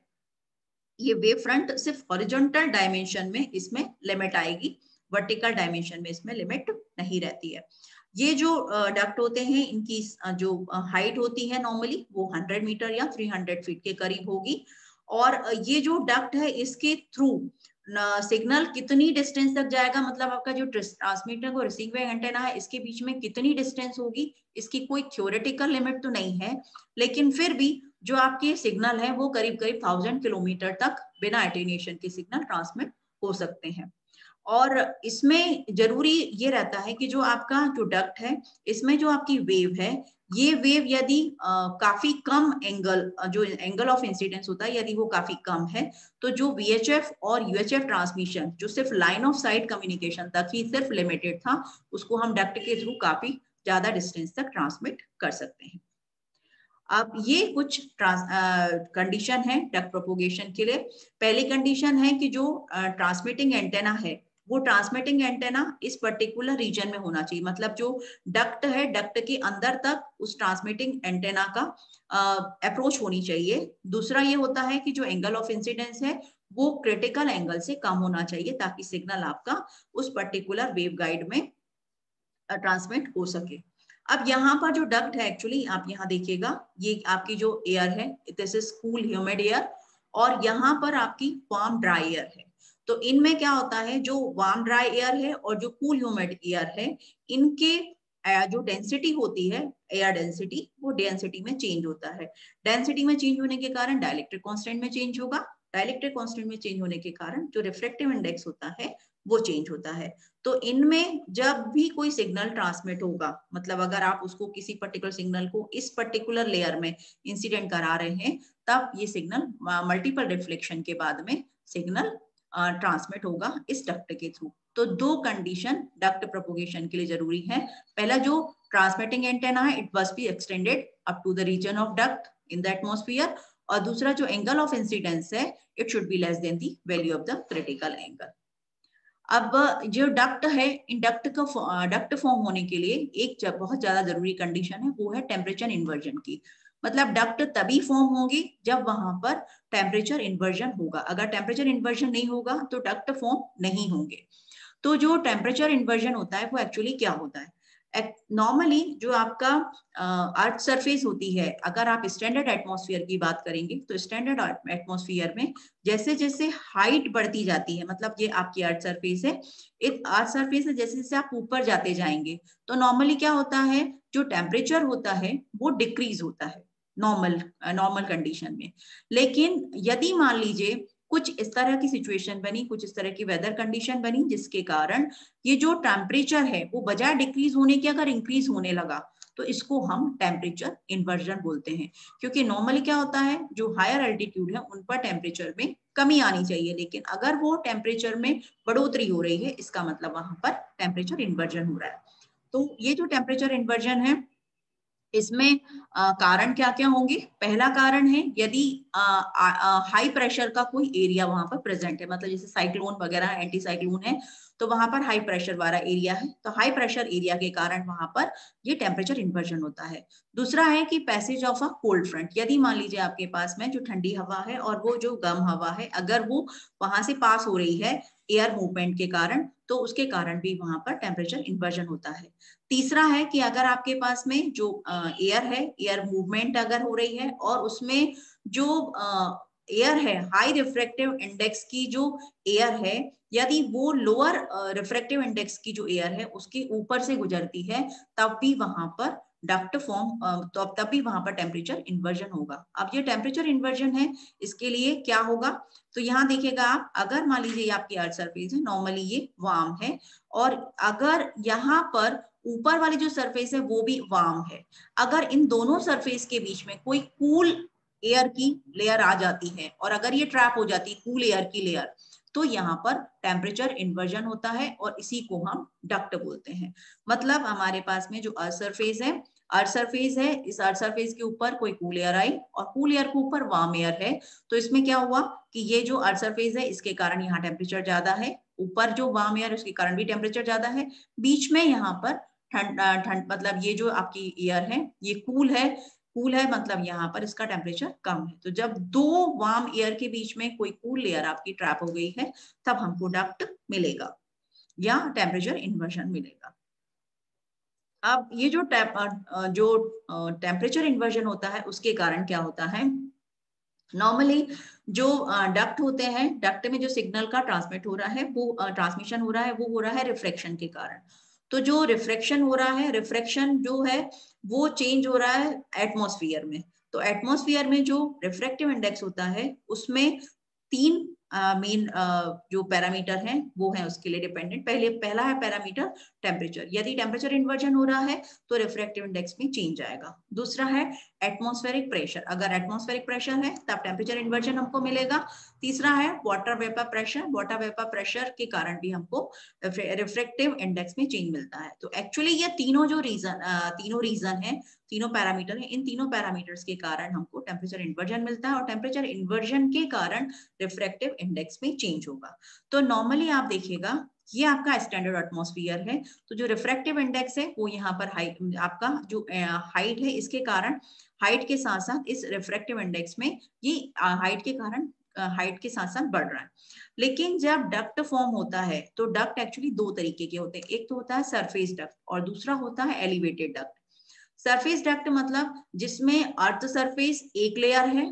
ये वेव फ्रंट सिर्फ हॉरिजॉन्टल डायमेंशन में इसमें लिमिट आएगी, वर्टिकल डायमेंशन में इसमें लिमिट नहीं रहती है। ये जो डक्ट होते हैं इनकी जो हाइट होती है नॉर्मली वो हंड्रेड मीटर या थ्री हंड्रेड फीट के करीब होगी और ये जो डक्ट है इसके थ्रू सिग्नल कितनी डिस्टेंस तक जाएगा, मतलब आपका जो ट्रांसमीटर और रिसीविंग एंटेना है इसके बीच में कितनी डिस्टेंस होगी, इसकी कोई थ्योरेटिकल लिमिट तो नहीं है, लेकिन फिर भी जो आपके सिग्नल है वो करीब करीब थाउजेंड किलोमीटर तक बिना एटीन्यूएशन के सिग्नल ट्रांसमिट हो सकते हैं। और इसमें जरूरी ये रहता है कि जो आपका जो डक्ट है इसमें जो आपकी वेव है ये वेव यदि आ, काफी कम एंगल जो एंगल ऑफ इंसिडेंस होता है यदि वो काफी कम है तो जो वीएचएफ और यूएचएफ ट्रांसमिशन जो सिर्फ लाइन ऑफ साइट कम्युनिकेशन तक ही सिर्फ लिमिटेड था उसको हम डक्ट के थ्रू काफी ज्यादा डिस्टेंस तक ट्रांसमिट कर सकते हैं। अब ये कुछ कंडीशन है डक्ट प्रोपोगेशन के लिए। पहली कंडीशन है कि जो ट्रांसमिटिंग uh, एंटेना है वो ट्रांसमिटिंग एंटेना इस पर्टिकुलर रीजन में होना चाहिए, मतलब जो डक्ट है डक्ट के अंदर तक उस ट्रांसमिटिंग एंटेना का अप्रोच uh, होनी चाहिए। दूसरा ये होता है कि जो एंगल ऑफ इंसिडेंस है वो क्रिटिकल एंगल से कम होना चाहिए ताकि सिग्नल आपका उस पर्टिकुलर वेव गाइड में ट्रांसमिट uh, हो सके। अब यहाँ पर जो डक्ट है एक्चुअली आप यहाँ देखिएगा ये आपकी जो एयर है this is cool humid air और यहाँ पर आपकी वार्म ड्राई एयर है। तो इनमें क्या होता है जो वार्म ड्राई एयर है और जो कूल ह्यूमिड एयर है इनके जो डेंसिटी होती है, एयर डेंसिटी, वो डेंसिटी में चेंज होता है। डेंसिटी में चेंज होने के कारण डाइलेक्ट्रिक कांस्टेंट में चेंज होगा, डाइलेक्ट्रिक कांस्टेंट में चेंज होने के कारण जो रिफ्रैक्टिव इंडेक्स होता है वो चेंज होता है। तो इनमें जब भी कोई सिग्नल ट्रांसमिट होगा, मतलब अगर आप उसको किसी पर्टिकुलर सिग्नल को इस पर्टिकुलर लेयर में इंसिडेंट करा रहे हैं, तब ये सिग्नल मल्टीपल रिफ्लेक्शन के बाद में सिग्नल ट्रांसमिट uh, होगा इस डक्ट के थ्रू। तो दो कंडीशन डक्ट प्रोपोगेशन के लिए जरूरी है। पहला, जो ट्रांसमिटिंग एंटेना है it must be extended up to the region of duct in the atmosphere, और दूसरा जो एंगल ऑफ इंसिडेंस है it should be less than the value of the critical angle. अब जो डक्ट है, इन डक्ट का डक्ट फॉर्म होने के लिए एक बहुत ज्यादा जरूरी कंडीशन है, वो है टेम्परेचर इन्वर्जन की। मतलब डक्ट तभी फॉर्म होगी जब वहां पर टेम्परेचर इन्वर्जन होगा। अगर टेम्परेचर इन्वर्जन नहीं होगा तो डक्ट फॉर्म नहीं होंगे। तो जो टेम्परेचर इन्वर्जन होता है वो एक्चुअली क्या होता है? नॉर्मली जो आपका अर्थ सरफेस होती है, अगर आप स्टैंडर्ड एटमॉस्फेयर की बात करेंगे तो स्टैंडर्ड एटमॉस्फेयर में जैसे जैसे हाइट बढ़ती जाती है, मतलब ये आपकी अर्थ सरफेस है, एक अर्थ सरफेस है, जैसे जैसे आप ऊपर जाते जाएंगे तो नॉर्मली क्या होता है, जो टेम्परेचर होता है वो डिक्रीज होता है नॉर्मल नॉर्मल कंडीशन में। लेकिन यदि मान लीजिए कुछ इस तरह की सिचुएशन बनी, कुछ इस तरह की वेदर कंडीशन बनी जिसके कारण ये जो टेम्परेचर है वो बजाय डिक्रीज होने के अगर इंक्रीज होने लगा, तो इसको हम टेम्परेचर इन्वर्जन बोलते हैं। क्योंकि नॉर्मली क्या होता है, जो हायर एल्टीट्यूड है उन पर टेम्परेचर में कमी आनी चाहिए, लेकिन अगर वो टेम्परेचर में बढ़ोतरी हो रही है इसका मतलब वहां पर टेम्परेचर इन्वर्जन हो रहा है। तो ये जो टेम्परेचर इन्वर्जन है इसमें आ, कारण क्या क्या होंगे? पहला कारण है यदि हाई प्रेशर का कोई एरिया वहां पर प्रेजेंट है, मतलब जैसे साइक्लोन वगैरह, एंटी साइक्लोन है, तो वहां पर हाई प्रेशर वाला एरिया है, तो हाई प्रेशर एरिया के कारण वहां पर ये टेम्परेचर इन्वर्जन होता है। दूसरा है कि passage of a cold front, यदि मान लीजिए आपके पास में जो ठंडी हवा है और वो जो गर्म हवा है, अगर वो वहां से पास हो रही है एयर मूवमेंट के कारण, तो उसके कारण भी वहां पर टेम्परेचर इन्वर्जन होता है। तीसरा है कि अगर आपके पास में जो एयर है, एयर मूवमेंट अगर हो रही है और उसमें जो एयर है, हाई रिफ्रैक्टिव इंडेक्स की जो एयर है, यदि वो लोअर रिफ्रैक्टिव इंडेक्स की जो एयर है उसके ऊपर से गुजरती है, तब भी वहां पर डक्ट फॉर्म, तो तब भी वहां पर टेम्परेचर इन्वर्जन होगा। अब ये टेम्परेचर इन्वर्जन है, इसके लिए क्या होगा? तो यहाँ देखिएगा आप, अगर मान लीजिए आपकी अर्थ सरफेस है, नॉर्मली ये वार्म है, और अगर यहाँ पर ऊपर वाली जो सरफेस है वो भी वार्म है, अगर इन दोनों सरफेस के बीच में कोई कूल एयर की लेयर आ जाती है और अगर ये ट्रैप हो जाती है कूल एयर की लेयर, तो यहाँ पर टेम्परेचर इन्वर्जन होता है और इसी को हम डक्ट बोलते हैं। मतलब हमारे पास में जो अर्थ सरफेस है, अर्थ सरफेस है, इस अर्थ सरफेस के ऊपर कोई कूल एयर आई और कूल एयर के ऊपर वार्म एयर है, तो इसमें क्या हुआ कि ये जो अर्थ सरफेस है इसके कारण यहाँ टेम्परेचर ज्यादा है, ऊपर जो वार्म एयर उसके कारण भी टेम्परेचर ज्यादा है, बीच में यहाँ पर ठंड ठंड मतलब ये जो आपकी एयर है ये कूल है, कूल है मतलब यहाँ पर इसका टेम्परेचर कम है। तो जब दो वार्म एयर के बीच में कोई कूल लेयर आपकी ट्रैप हो गई है, तब हमको डक्ट मिलेगा या टेम्परेचर इन्वर्जन मिलेगा। अब ये जो टेप जो टेम्परेचर इन्वर्जन होता है उसके कारण क्या होता है, नॉर्मली जो डक्ट होते हैं, डक्ट में जो सिग्नल का ट्रांसमिट हो रहा है वो ट्रांसमिशन हो रहा है वो हो रहा है रिफ्रैक्शन के कारण। तो जो रिफ्रैक्शन हो रहा है, रिफ्रैक्शन जो है वो चेंज हो रहा है एटमॉस्फेयर में। तो एटमॉस्फेयर में जो रिफ्रैक्टिव इंडेक्स होता है उसमें तीन मेन uh, uh, जो पैरामीटर हैं वो है उसके लिए डिपेंडेंट। पहले पहला है पैरामीटर टेम्परेचर, यदि टेम्परेचर इन्वर्जन हो रहा है तो रिफ्रैक्टिव इंडेक्स में चेंज आएगा। दूसरा है एटमॉस्फेरिक प्रेशर, अगर एटमॉस्फेरिक प्रेशर है तब टेम्परेचर इन्वर्जन हमको मिलेगा। तीसरा है water vapour pressure, water vapour pressure के कारण भी हमको रिफ्रैक्टिव इंडेक्स में चेंज मिलता है। तो एक्चुअली ये तीनों जो रीजन तीनों रीजन है, तीनों पैरामीटर है, इन तीनों पैरामीटर्स के कारण हमको टेम्परेचर इन्वर्जन मिलता है और टेम्परेचर इन्वर्जन के कारण रिफ्रैक्टिव इंडेक्स में चेंज होगा। तो नॉर्मली आप देखिएगा ये आपका स्टैंडर्ड एटमॉस्फेयर है, तो जो रिफ्रैक्टिव इंडेक्स है वो यहाँ पर हाइट, आपका जो हाइट है इसके कारण, हाइट के साथ साथ इस रिफ्रैक्टिव इंडेक्स में ये हाइट के कारण हाइट के साथ साथ बढ़ रहा है। लेकिन जब डक्ट फॉर्म होता है तो डक्ट एक्चुअली दो तरीके के होते हैं, एक तो होता है सरफेस डक्ट और दूसरा होता है एलिवेटेड डक्ट। सरफेस डक्ट मतलब जिसमें अर्थ सरफेस एक लेयर है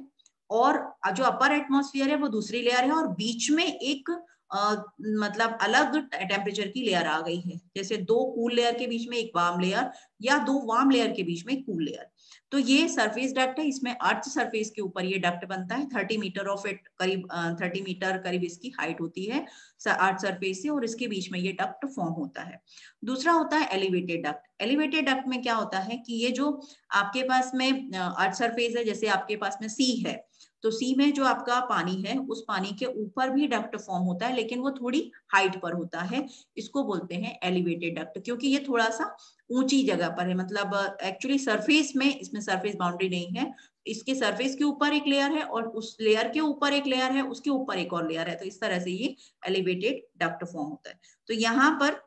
और जो अपर एटमॉस्फेयर है वो दूसरी लेयर है, और बीच में एक Uh, मतलब अलग टेम्परेचर की लेयर आ गई है, जैसे दो कूल लेयर के बीच में एक वार्म लेयर, या दो वार्म लेयर के बीच में एक कूल लेयर। तो ये सरफेस डक्ट है, इसमें अर्थ सरफेस के ऊपर ये डक्ट बनता है। थर्टी मीटर ऑफ इट करीब थर्टी मीटर करीब इसकी हाइट होती है अर्थ सरफेस से, और इसके बीच में ये डक्ट फॉर्म होता है। दूसरा होता है एलिवेटेड डक्ट। एलिवेटेड डक्ट में क्या होता है कि ये जो आपके पास में अर्थ सरफेस है, जैसे आपके पास में सी है, तो सी में जो आपका पानी है उस पानी के ऊपर भी डक्ट फॉर्म होता है, लेकिन वो थोड़ी हाइट पर होता है। इसको बोलते हैं एलिवेटेड डक्ट, क्योंकि ये थोड़ा सा ऊंची जगह पर है। मतलब एक्चुअली सरफेस में इसमें सरफेस बाउंड्री नहीं है, इसके सरफेस के ऊपर एक लेयर है और उस लेयर के ऊपर एक लेयर है, उसके ऊपर एक और लेयर है। तो इस तरह से ये एलिवेटेड डक्ट फॉर्म होता है। तो यहाँ पर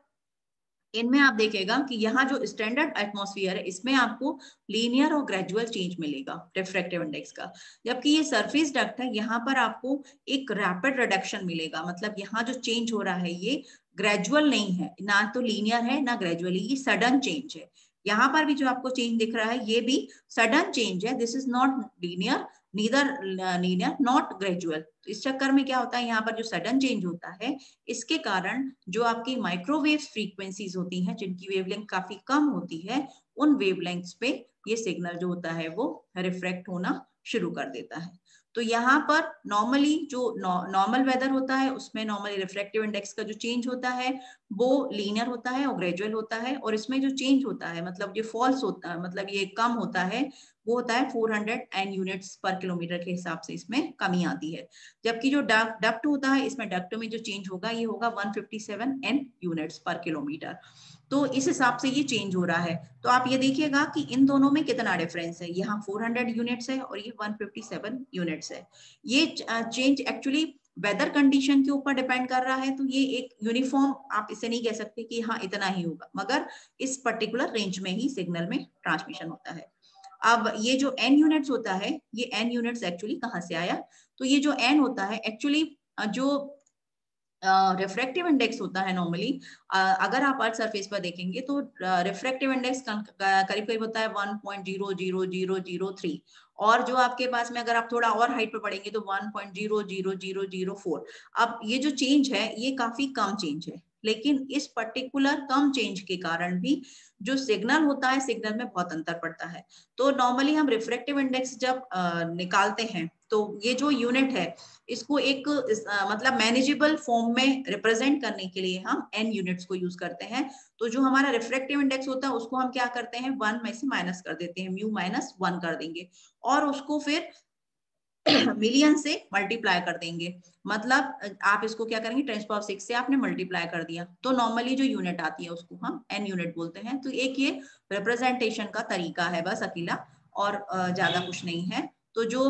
इनमें आप देखेगा कि यहाँ जो स्टैंडर्ड एटमॉस्फेयर है इसमें आपको लीनियर और ग्रेजुअल चेंज मिलेगा रिफ्रैक्टिव इंडेक्स का, जबकि ये सरफेस डक्ट है यहाँ पर आपको एक रैपिड रिडक्शन मिलेगा। मतलब यहाँ जो चेंज हो रहा है ये ग्रेजुअल नहीं है, ना तो लीनियर है ना ग्रेजुअली, ये सडन चेंज है। यहाँ पर भी जो आपको चेंज दिख रहा है ये भी सडन चेंज है। This is not linear, neither linear, not gradual. तो इस चक्कर में क्या होता है, यहाँ पर जो सडन चेंज होता है इसके कारण जो आपकी माइक्रोवेव फ्रीक्वेंसीज होती हैं, जिनकी वेवलेंथ काफी कम होती है, उन वेवलेंथ्स पे ये सिग्नल जो होता है वो रिफ्रैक्ट होना शुरू कर देता है। तो यहाँ पर नॉर्मली जो नॉर्मल वेदर होता है उसमें नॉर्मली रिफ्रैक्टिव इंडेक्स का जो चेंज होता है वो लीनियर होता है और ग्रेजुअल होता है, और इसमें जो चेंज होता है मतलब जो फॉल्स होता है, मतलब ये कम होता है, वो होता है four hundred N units per kilometre के हिसाब से इसमें कमी आती है। जबकि जो डक्ट होता है इसमें डक्ट में जो चेंज होगा ये होगा one fifty seven N units per kilometre. तो इस हिसाब से ये चेंज हो रहा है। तो आप ये देखिएगा कि इन दोनों में कितना डिफरेंस है, यहाँ फोर हंड्रेड यूनिट्स है और ये वन फिफ्टी सेवन यूनिट्स है। ये चेंज एक्चुअली वेदर कंडीशन के ऊपर डिपेंड कर रहा है। तो ये एक यूनिफॉर्म आप इसे नहीं कह सकते कि हाँ इतना ही होगा, मगर इस पर्टिकुलर रेंज में ही सिग्नल में ट्रांसमिशन होता है। अब ये जो एन यूनिट्स होता है, ये एन यूनिट्स एक्चुअली कहाँ से आया, तो ये जो एन होता है एक्चुअली जो रिफ्रैक्टिव uh, इंडेक्स होता है नॉर्मली, uh, अगर आप अर्थ सरफेस पर देखेंगे तो रिफ्रैक्टिव uh, इंडेक्स करीब करीब होता है one point zero zero zero zero three, और जो आपके पास में अगर आप थोड़ा और हाइट पर पढ़ेंगे तो one point zero zero zero zero four. अब ये जो चेंज है ये काफी कम चेंज है, लेकिन इस पर्टिकुलर कम चेंज के कारण भी जो सिग्नल होता है सिग्नल में बहुत अंतर पड़ता है। तो नॉर्मली हम रिफ्रैक्टिव इंडेक्स जब uh, निकालते हैं तो ये जो यूनिट है इसको एक इस, आ, मतलब मैनेजेबल फॉर्म में रिप्रेजेंट करने के लिए हम एन यूनिट्स को यूज करते हैं। तो जो हमारा रिफ्रैक्टिव इंडेक्स होता है उसको हम क्या करते हैं, वन में से माइनस कर देते हैं, म्यू माइनस वन कर देंगे, और उसको फिर मिलियन से मल्टीप्लाई कर देंगे। मतलब आप इसको क्या करेंगे, टेन पावर सिक्स से आपने मल्टीप्लाई कर दिया, तो नॉर्मली जो यूनिट आती है उसको हम एन यूनिट बोलते हैं। तो एक ये रिप्रेजेंटेशन का तरीका है बस अकेला, और ज्यादा कुछ नहीं है। तो जो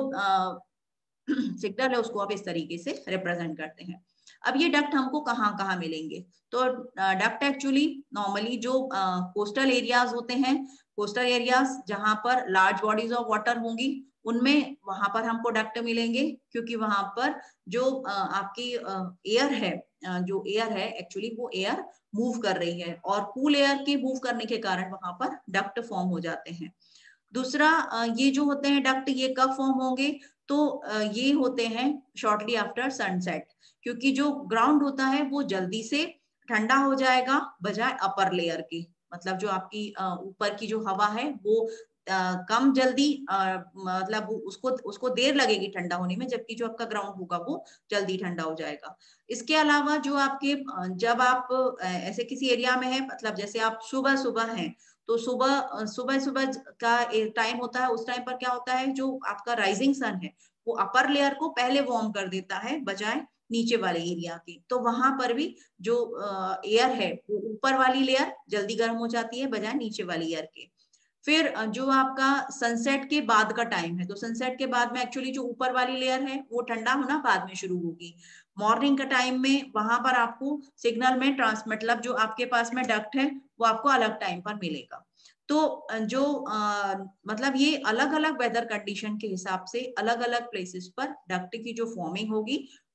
सिग्नल है उसको आप इस तरीके से रिप्रेजेंट करते हैं। अब ये डक्ट हमको कहाँ कहाँ मिलेंगे, तो डक्ट एक्चुअली नॉर्मली जो कोस्टल एरियाज होते हैं, कोस्टल एरियाज जहां पर लार्ज बॉडीज ऑफ वाटर होंगी उनमें वहां पर हमको डक्ट मिलेंगे, क्योंकि वहां पर जो आ, आपकी एयर है, आ, जो एयर है एक्चुअली वो एयर मूव कर रही है, और कूल एयर के मूव करने के कारण वहां पर डक्ट फॉर्म हो जाते हैं। दूसरा ये जो होते हैं डक्ट ये कब फॉर्म होंगे, तो ये होते हैं शॉर्टली आफ्टर सनसेट, क्योंकि जो ग्राउंड होता है वो जल्दी से ठंडा हो जाएगा बजाय अपर लेयर के। मतलब जो आपकी ऊपर की जो हवा है वो आ, कम जल्दी आ, मतलब उसको उसको देर लगेगी ठंडा होने में, जबकि जो आपका ग्राउंड होगा वो जल्दी ठंडा हो जाएगा। इसके अलावा जो आपके जब आप ऐसे किसी एरिया में है, मतलब जैसे आप सुबह सुबह हैं, तो सुबह सुबह सुबह का टाइम होता है, उस टाइम पर क्या होता है, जो आपका राइजिंग सन है वो अपर लेयर को पहले वार्म कर देता है बजाय नीचे वाले एरिया के। तो वहां पर भी जो एयर है वो ऊपर वाली लेयर जल्दी गर्म हो जाती है बजाय नीचे वाली एयर के। फिर जो आपका सनसेट के बाद का टाइम है, तो सनसेट के बाद में एक्चुअली जो ऊपर वाली लेयर है वो ठंडा होना बाद में शुरू होगी। मॉर्निंग का टाइम में वहां पर आपको सिग्नल में ट्रांस मतलब जो आपके पास में डक्ट है वो आपको अलग टाइम पर मिलेगा। तो जो आ, मतलब ये अलग अलग वेदर कंडीशन के हिसाब से अलग अलग प्लेसेस पर डक्ट की जो फॉर्मिंग होगी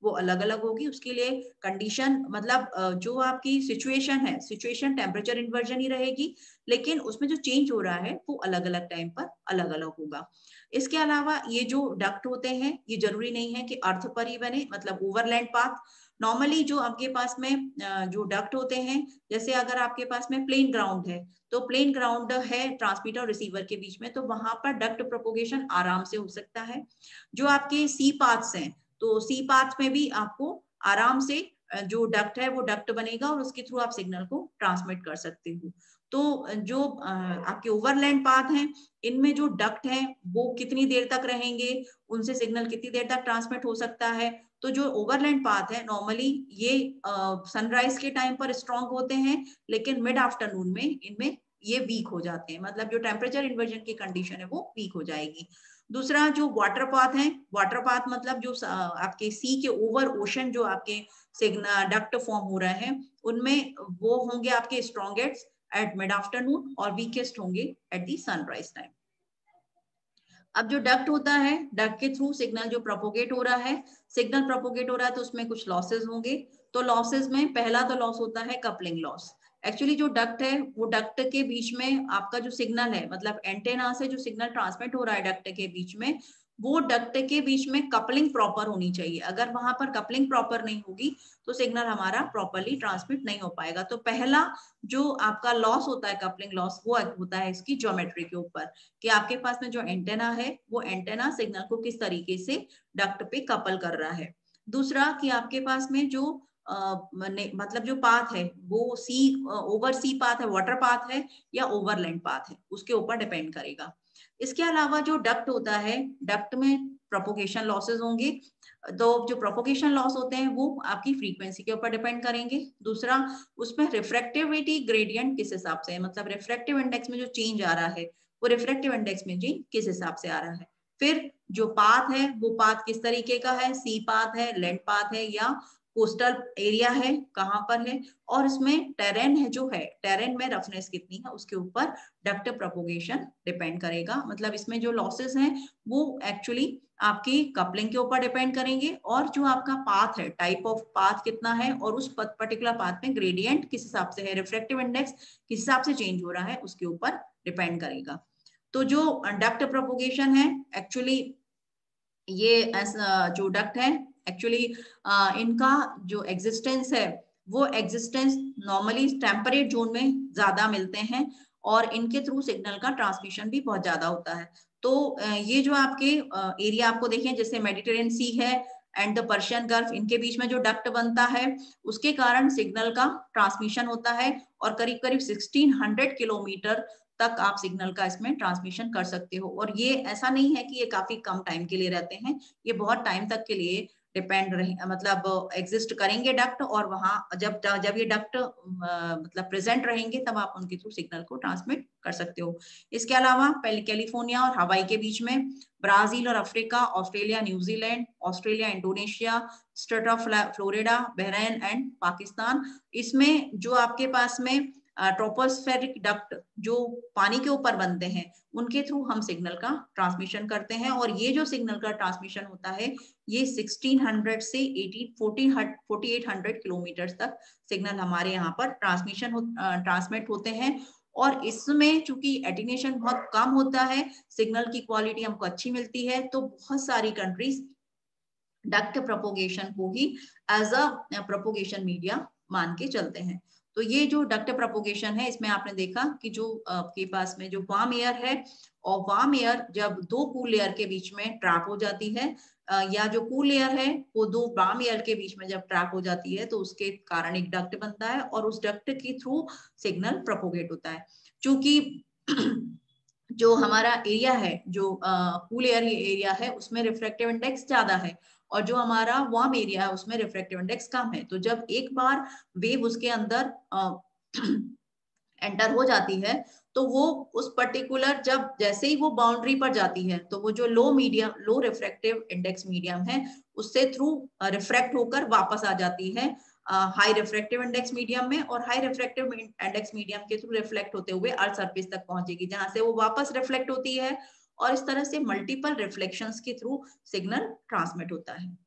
वो अलग अलग होगी। उसके लिए कंडीशन मतलब जो आपकी सिचुएशन है, सिचुएशन टेम्परेचर इन्वर्जन ही रहेगी, लेकिन उसमें जो चेंज हो रहा है वो अलग अलग टाइम पर अलग अलग होगा। इसके अलावा ये जो डक्ट होते हैं ये जरूरी नहीं है कि अर्थ पर ही बने, मतलब ओवरलैंड पाथ। नॉर्मली जो आपके पास में जो डक्ट होते हैं, जैसे अगर आपके पास में प्लेन ग्राउंड है, तो प्लेन ग्राउंड है ट्रांसमीटर और रिसीवर के बीच में, तो वहां पर डक्ट प्रोपोगेशन आराम से हो सकता है। जो आपके सी पाथ्स हैं, तो सी पाथ में भी आपको आराम से जो डक्ट है वो डक्ट बनेगा और उसके थ्रू आप सिग्नल को ट्रांसमिट कर सकते हो। तो जो आपके ओवरलैंड पाथ हैं, इनमें जो डक्ट है वो कितनी देर तक रहेंगे, उनसे सिग्नल कितनी देर तक ट्रांसमिट हो सकता है। तो जो ओवरलैंड पाथ है नॉर्मली ये सनराइज के टाइम पर स्ट्रॉन्ग होते हैं, लेकिन मिड आफ्टरनून में इनमें ये वीक हो जाते हैं, मतलब जो टेम्परेचर इन्वर्जन की कंडीशन है वो वीक हो जाएगी। दूसरा जो वाटर पाथ है, वाटर पाथ मतलब जो आपके सी के ओवर ओशन जो आपके सिग्नल डक्ट फॉर्म हो रहे हैं, उनमें वो होंगे आपके स्ट्रॉन्गेस्ट एट मिड आफ्टरनून और वीकेस्ट होंगे एट दी सनराइज टाइम। अब जो डक्ट होता है, डक्ट के थ्रू सिग्नल जो प्रोपोगेट हो रहा है, सिग्नल प्रोपोगेट हो रहा है तो उसमें कुछ लॉसेस होंगे। तो लॉसेस में पहला तो लॉस होता है कपलिंग लॉस। एक्चुअली जो डक्ट है वो डक्ट के बीच में आपका जो सिग्नल है, मतलब एंटेना से जो सिग्नल ट्रांसमिट हो रहा है डक्ट के बीच में, वो डक्ट के बीच में कपलिंग प्रॉपर होनी चाहिए। अगर वहां पर कपलिंग प्रॉपर नहीं होगी तो सिग्नल हमारा प्रॉपरली ट्रांसमिट नहीं हो पाएगा। तो पहला जो आपका लॉस होता है कपलिंग लॉस, वो होता है इसकी ज्योमेट्री के ऊपर, कि आपके पास में जो एंटेना है वो एंटेना सिग्नल को किस तरीके से डक्ट पे कपल कर रहा है। दूसरा कि आपके पास में जो आ, मतलब जो पाथ है वो सी ओवर सी पाथ है, वाटर पाथ है या ओवरलैंड पाथ है, उसके ऊपर डिपेंड करेगा। इसके अलावा जो डक्ट होता है, डक्ट में प्रोपोगेशन लॉसेस होंगे। तो जो प्रोपोगेशन लॉस होते हैं वो आपकी फ्रीक्वेंसी के ऊपर डिपेंड करेंगे। दूसरा उसमें रिफ्रैक्टिविटी ग्रेडियंट किस हिसाब से है, मतलब रिफ्रैक्टिव इंडेक्स में जो चेंज आ रहा है वो रिफ्रैक्टिव इंडेक्स में चेंज किस हिसाब से आ रहा है। फिर जो पाथ है वो पाथ किस तरीके का है, सी पाथ है, लैंड पाथ है या कोस्टल एरिया है, कहाँ पर है, और इसमें टेरेन है, जो है टेरेन में रफनेस कितनी है, उसके ऊपर डक्ट प्रोपोगेशन डिपेंड करेगा। मतलब इसमें जो लॉसेस हैं वो एक्चुअली आपकी कपलिंग के ऊपर डिपेंड करेंगे, और जो आपका पाथ है, टाइप ऑफ पाथ कितना है और उस पर्टिकुलर पाथ में ग्रेडियंट किस हिसाब से है, रिफ्रैक्टिव इंडेक्स किस हिसाब से चेंज हो रहा है, उसके ऊपर डिपेंड करेगा। तो जो डक्ट प्रोपोगेशन है एक्चुअली ये जो डक्ट है एक्चुअली इनका जो एग्जिस्टेंस है वो एग्जिस्टेंस नॉर्मली टेम्परेट जोन में ज्यादा मिलते हैं और इनके थ्रू सिग्नल का ट्रांसमिशन भी बहुत ज्यादा होता है। तो ये जो आपके एरिया आपको देखें, जैसे मेडिटेरियन सी है एंड द पर्शियन गल्फ, इनके बीच में जो डक्ट बनता है उसके कारण सिग्नल का ट्रांसमिशन होता है और करीब करीब सोलह सौ किलोमीटर तक आप सिग्नल का इसमें ट्रांसमिशन कर सकते हो। और ये ऐसा नहीं है कि ये काफी कम टाइम के लिए रहते हैं, ये बहुत टाइम तक के लिए डिपेंड रहे, मतलब एग्जिस्ट करेंगे डक्ट, और वहां जब जब ये डक्ट मतलब प्रेजेंट रहेंगे तब आप उनके थ्रू सिग्नल को ट्रांसमिट कर सकते हो। इसके अलावा कैलिफोर्निया और हवाई के बीच में, ब्राजील और Africa, Australia, New Zealand, Australia, Indonesia, state of Florida, Bahrain and Pakistan, इसमें जो आपके पास में ट्रोपोस्फेरिक डक्ट जो पानी के ऊपर बनते हैं उनके थ्रू हम सिग्नल का ट्रांसमिशन करते हैं। और ये जो सिग्नल का ट्रांसमिशन होता है ये सोलह सौ से अठारह सौ किलोमीटर तक सिग्नल हमारे यहाँ पर ट्रांसमिशन हो, ट्रांसमिट होते हैं। और इसमें चूंकि एटीन्यूएशन बहुत कम होता है, सिग्नल की क्वालिटी हमको अच्छी मिलती है, तो बहुत सारी कंट्रीज डक्ट प्रोपोगेशन को ही एज अ प्रोपोगेशन मीडिया मान के चलते हैं। तो ये जो डक्ट प्रोपोगेशन है इसमें आपने देखा कि जो आपके पास में जो वार्म एयर है, और वार्म एयर जब दो कूल एयर के बीच में ट्रैप हो जाती है, या जो कूल एयर है वो दो वार्म एयर के बीच में जब ट्रैप हो जाती है तो उसके कारण एक डक्ट बनता है और उस डक्ट के थ्रू सिग्नल प्रोपोगेट होता है। चूंकि जो हमारा एरिया है, जो कूल एयर एरिया है उसमें रिफ्रैक्टिव इंडेक्स ज्यादा है और जो हमारा वार्म एरिया है उसमें रिफ्रैक्टिव इंडेक्स कम है। तो जब एक बार वेव उसके अंदर एंटर हो जाती है तो वो उस पर्टिकुलर, जब जैसे ही वो बाउंड्री पर जाती है तो वो जो low medium low refractive index medium है उससे थ्रू रिफ्रैक्ट होकर वापस आ जाती है हाई रिफ्रैक्टिव इंडेक्स मीडियम में, और हाई रिफ्रैक्टिव इंडेक्स मीडियम के थ्रू रिफ्लेक्ट होते हुए अर्थ सरफेस तक पहुंचेगी, जहां से वो वापस रिफ्लेक्ट होती है और इस तरह से मल्टीपल रिफ्लेक्शंस के थ्रू सिग्नल ट्रांसमिट होता है।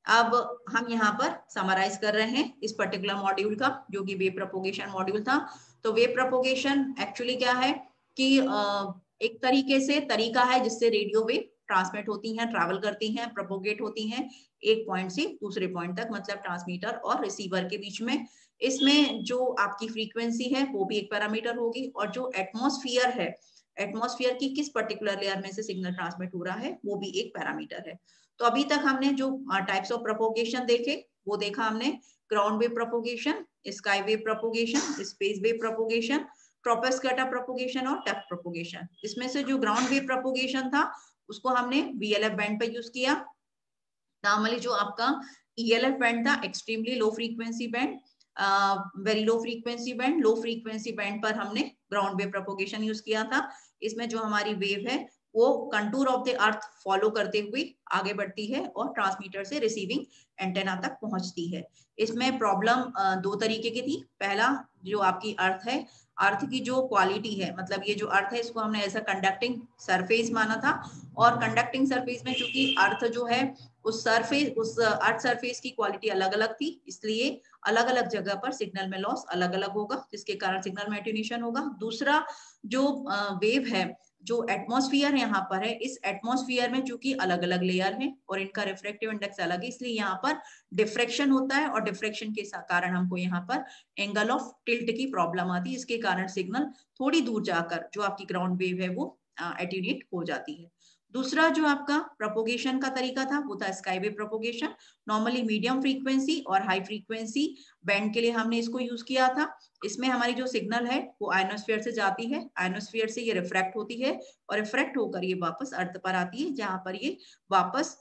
अब हम यहाँ पर समराइज कर रहे हैं इस पर्टिकुलर मॉड्यूल का, जो कि वेव प्रोपोगेशन मॉड्यूल था। तो वेव प्रोपोगेशन एक्चुअली क्या है कि एक तरीके से तरीका है जिससे रेडियो वेव ट्रांसमिट होती हैं, ट्रैवल करती हैं, प्रोपोगेट होती हैं एक पॉइंट से दूसरे पॉइंट तक, मतलब ट्रांसमीटर और रिसीवर के बीच में। इसमें जो आपकी फ्रीक्वेंसी है वो भी एक पैरामीटर होगी, और जो एटमॉस्फेयर है, एटमॉस्फेयर की किस पर्टिकुलर लेयर में से सिग्नल ट्रांसमिट हो रहा है, वो भी एक पैरामीटर है। तो अभी तक हमने जो टाइप्स ऑफ प्रोपोगेशन देखे वो देखा हमने, ground wave propagation, sky wave propagation, space wave propagation, troposcatter propagation और डेप्थ प्रोपोगेशन। इसमें से जो ग्राउंड वेव प्रोपोगेशन था उसको हमने वीएलएफ बैंड पे यूज किया। नॉर्मली जो आपका ईएलएफ बैंड था, extremely low frequency band, very low frequency band, low frequency band पर हमने ग्राउंड वेव प्रोपोगेशन यूज किया था। इसमें जो हमारी वेव है वो contour of the earth follow करते हुए आगे बढ़ती है और ट्रांसमीटर से रिसीविंग एंटेना तक पहुंचती है। इसमें प्रॉब्लम दो तरीके की थी। पहला, जो आपकी अर्थ है, अर्थ की जो क्वालिटी है, मतलब ये जो अर्थ है इसको हमने ऐसा कंडक्टिंग सरफेस माना था, और कंडक्टिंग सरफेस में चूंकि अर्थ जो है उस सरफेस उस अर्थ सरफेस की क्वालिटी अलग अलग थी, इसलिए अलग अलग जगह पर सिग्नल में लॉस अलग अलग होगा, जिसके कारण सिग्नल में एटेन्यूएशन होगा। दूसरा जो वेव है, जो एटमॉस्फेयर यहाँ पर है, इस एटमॉस्फेयर में चूंकि अलग अलग लेयर हैं और इनका रिफ्रैक्टिव इंडेक्स अलग है, इसलिए यहाँ पर डिफ्रेक्शन होता है, और डिफ्रेक्शन के कारण हमको यहाँ पर एंगल ऑफ टिल्ट की प्रॉब्लम आती है। इसके कारण सिग्नल थोड़ी दूर जाकर जो आपकी ग्राउंड वेव है वो एटेन्यूएट हो जाती है। दूसरा जो आपका प्रोपोगेशन का तरीका था वो था sky wave propagation. Normally medium frequency और हाई फ्रीक्वेंसी बैंड के लिए हमने इसको यूज किया था। इसमें हमारी जो सिग्नल है वो आयनोस्फीयर से जाती है, आयनोस्फीयर से ये रिफ्रैक्ट होती है, और रिफ्रैक्ट होकर ये वापस अर्थ पर आती है, जहां पर ये वापस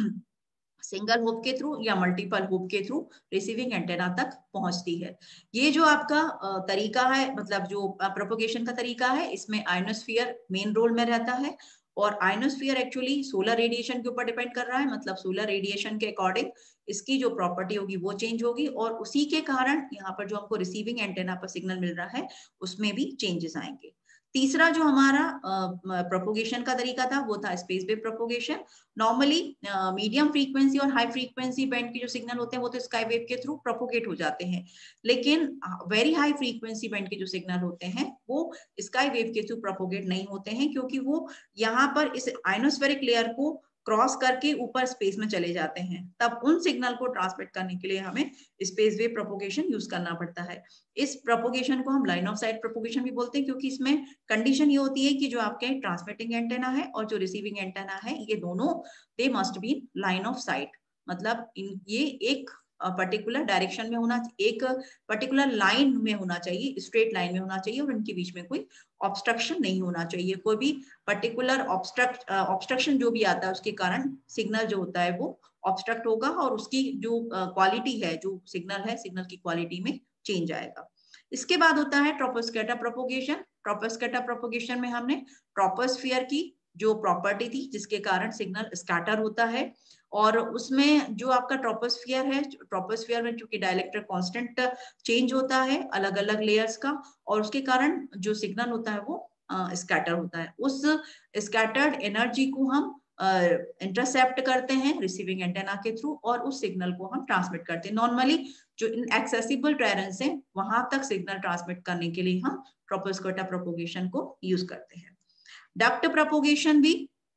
सिंगल होप के थ्रू या मल्टीपल होप के थ्रू रिसीविंग एंटेना तक पहुंचती है। ये जो आपका तरीका है, मतलब जो प्रोपोगेशन का तरीका है, इसमें आयनोस्फीयर मेन रोल में रहता है, और आयनोस्फीयर एक्चुअली सोलर रेडिएशन के ऊपर डिपेंड कर रहा है, मतलब सोलर रेडिएशन के अकॉर्डिंग इसकी जो प्रॉपर्टी होगी वो चेंज होगी, और उसी के कारण यहाँ पर जो हमको रिसीविंग एंटेना पर सिग्नल मिल रहा है उसमें भी चेंजेस आएंगे। तीसरा जो हमारा प्रोपोगेशन का तरीका था वो था space wave propagation. Normally medium frequency और हाई फ्रीक्वेंसी बैंड के जो सिग्नल होते हैं वो तो स्काई वेव के थ्रू प्रोपोगेट हो जाते हैं, लेकिन वेरी हाई फ्रीक्वेंसी बैंड के जो सिग्नल होते हैं वो स्काई वेव के थ्रू प्रोपोगेट नहीं होते हैं, क्योंकि वो यहाँ पर इस आयनोस्फेरिक लेयर को क्रॉस करके ऊपर स्पेस में चले जाते हैं। तब उन सिग्नल को ट्रांसमिट करने के लिए हमें स्पेस वेव प्रोपोगेशन यूज करना पड़ता है। इस प्रोपोगेशन को हम लाइन ऑफ साइट प्रोपोगेशन भी बोलते हैं, क्योंकि इसमें कंडीशन ये होती है कि जो आपके ट्रांसमिटिंग एंटेना है और जो रिसीविंग एंटेना है ये दोनों they must be line of sight, मतलब इन ये एक पर्टिकुलर डायरेक्शन में होना, एक पर्टिकुलर लाइन में होना चाहिए, स्ट्रेट लाइन में होना चाहिए, और इनके बीच में कोई ऑब्स्ट्रक्शन नहीं होना चाहिए। कोई भी पर्टिकुलर ऑब्स्ट्रक्ट ऑब्स्ट्रक्शन जो भी आता है उसके कारण सिग्नल जो होता है वो ऑब्स्ट्रक्ट होगा, और उसकी जो क्वालिटी है, जो सिग्नल है, सिग्नल की क्वालिटी में चेंज आएगा। इसके बाद होता है ट्रोपोस्केटा प्रोपोगेशन। ट्रोपोस्केटा प्रोपोगेशन में हमने ट्रोपोस्फियर की जो प्रॉपर्टी थी जिसके कारण सिग्नल स्कैटर होता है, और उसमें जो आपका ट्रोपोस्फियर है, ट्रोपोस्फियर में चूंकि डाइलेक्ट्रिक कांस्टेंट चेंज होता है अलग अलग लेयर्स का, और उसके कारण जो सिग्नल होता है वो स्कैटर होता है। उस स्कैटर्ड एनर्जी को हम इंटरसेप्ट uh, करते हैं रिसीविंग एंटेना के थ्रू, और उस सिग्नल को हम ट्रांसमिट करते हैं। नॉर्मली जो इनएक्सेसिबल टेरेन्स है वहां तक सिग्नल ट्रांसमिट करने के लिए हम ट्रोपोस्केटा प्रोपोगेशन को यूज करते हैं। डक्ट प्रोपोगेशन भी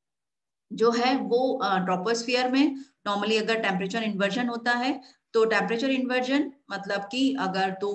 जो है वो ट्रोपोस्फियर में नॉर्मली अगर टेम्परेचर इन्वर्जन होता है, तो टेम्परेचर इन्वर्जन मतलब कि अगर तो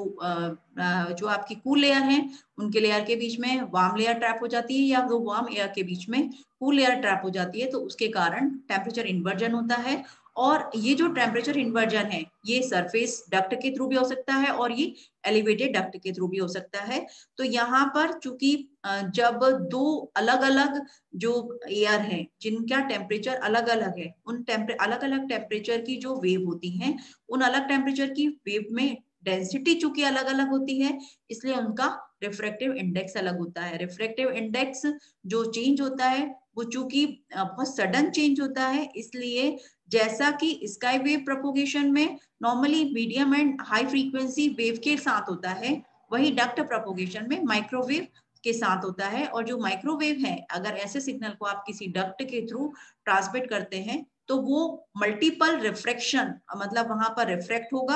जो आपकी कूल लेयर है उनके लेयर के बीच में वार्म लेयर ट्रैप हो जाती है, या वो वार्म एयर के बीच में कूल लेयर ट्रैप हो जाती है, तो उसके कारण टेम्परेचर इन्वर्जन होता है। और ये जो टेम्परेचर इन्वर्जन है ये सरफेस डक्ट के थ्रू भी हो सकता है और ये एलिवेटेड डक्ट के थ्रू भी हो सकता है। तो यहाँ पर चूंकि जब दो अलग अलग जो एयर है जिनका टेम्परेचर अलग अलग है, उन टेम्परे अलग अलग टेम्परेचर की जो वेव होती हैं, उन अलग टेम्परेचर की वेव में डेंसिटी चूंकि अलग अलग होती है, इसलिए उनका रिफ्रैक्टिव इंडेक्स अलग होता है। रिफ्रैक्टिव इंडेक्स जो चेंज होता है वो चूंकि बहुत सडन चेंज होता है, इसलिए जैसा कि स्काई वेव प्रोपोगेशन में normally medium and high frequency wave के साथ होता है, वही डक्ट प्रोपोगेशन में माइक्रोवेव के साथ होता है। और जो माइक्रोवेव है, अगर ऐसे सिग्नल को आप किसी डक्ट के थ्रू ट्रांसमिट करते हैं तो वो मल्टीपल रिफ्रैक्शन, मतलब वहां पर रिफ्रैक्ट होगा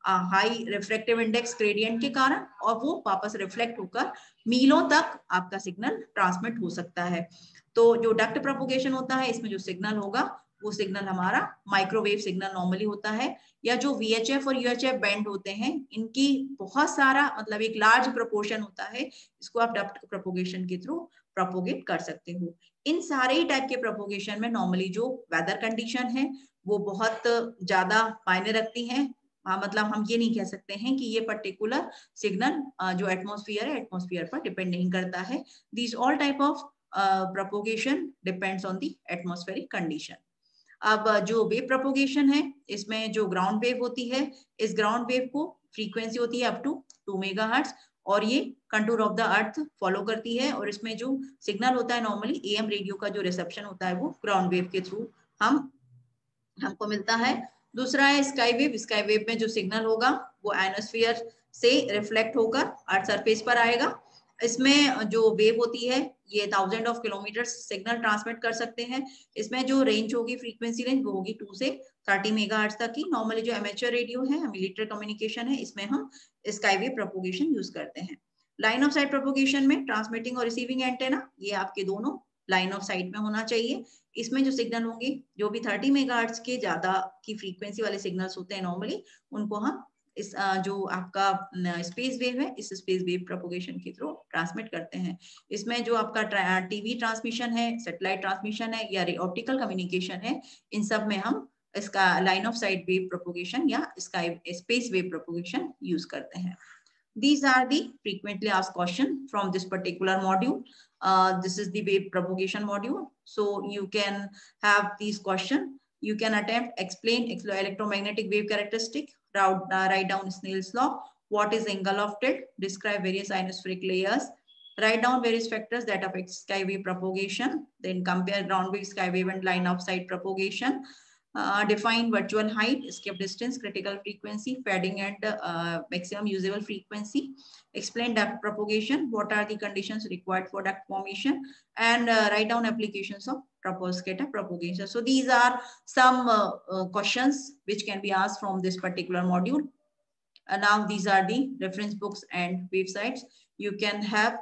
हाई रिफ्रैक्टिव इंडेक्स ग्रेडियंट के कारण, और वो वापस रिफ्लेक्ट होकर मीलों तक आपका सिग्नल ट्रांसमिट हो सकता है। तो जो डक्ट प्रोपोगेशन होता है, इसमें जो सिग्नल होगा वो सिग्नल हमारा माइक्रोवेव सिग्नल नॉर्मली होता है, या जो वीएचएफ और यूएचएफ बैंड होते हैं, इनकी बहुत सारा मतलब एक लार्ज प्रोपोर्शन होता है, इसको आप डक्ट प्रोपोगेशन के थ्रू प्रोपोगेट कर सकते हो। इन सारे ही टाइप के प्रोपोगेशन में नॉर्मली जो वेदर कंडीशन है वो बहुत ज्यादा मायने रखती हैं। हाँ, मतलब हम ये नहीं कह सकते हैं कि ये पर्टिकुलर सिग्नल जो एटमॉस्फेयर है एटमॉस्फेयर पर डिपेंड नहीं करता है। This all type of propagation depends on the atmospheric condition. अब जो वेव प्रोपोगेशन है, इसमें जो ग्राउंड वेव होती है, इस ग्राउंड वेव को फ्रीक्वेंसी होती है अप टू टू मेगाहर्ट्ज, और ये contour of the earth follow करती है, और इसमें जो सिग्नल होता है नॉर्मली एएम रेडियो का जो रिसेप्शन होता है वो ग्राउंड वेव के थ्रू हम हमको मिलता है। दूसरा है स्काई वेव। स्काई वेव में जो सिग्नल होगा वो आयनोस्फीयर से रिफ्लेक्ट होकर अर्थ सरफेस पर आएगा। इसमें जो वेव होती है ये thousand of kilometre signal transmit कर सकते हैं। इसमें जो रेंज होगी, फ्रीक्वेंसी रेंज, वो होगी टू से थर्टी मेगाहर्ट्ज तक की। नॉर्मली जो एमेचर रेडियो है, मिलिट्री कम्युनिकेशन है, इसमें हम स्काई वेव प्रोपोगेशन यूज करते हैं। लाइन ऑफ साइट प्रोपोगेशन में ट्रांसमिटिंग और रिसीविंग एंटेना, ये आपके दोनों लाइन ऑफ साइट में होना चाहिए। इसमें जो सिग्नल होंगे, जो भी थर्टी मेगाहर्ट्ज के ज्यादा की फ्रीक्वेंसी वाले सिग्नल्स होते हैं नॉर्मली, उनको हम इस जो आपका स्पेस वेव है, इस स्पेस वेव प्रोपोगेशन के थ्रू ट्रांसमिट करते हैं। इसमें जो आपका टीवी ट्रांसमिशन है, सैटेलाइट ट्रांसमिशन है, या ऑप्टिकल कम्युनिकेशन है, इन सब में हम इसका line of sight wave propagation या sky space wave propagation use करते हैं। These are the frequently asked question from this particular module. Uh, this is the wave propagation module. So you can have these question. You can attempt explain electromagnetic wave characteristic, route, uh, write down Snell's law, what is angle of tilt, describe various ionospheric layers, write down various factors that affect sky wave propagation, then compare ground wave, sky wave and line of sight propagation. Uh, define virtual height, escape distance, critical frequency, fading and uh, maximum usable frequency. Explain duct propagation, what are the conditions required for duct formation, and uh, write down applications of tropospheric scatter propagation. So these are some uh, uh, questions which can be asked from this particular module. And now these are the reference books and websites. You can have,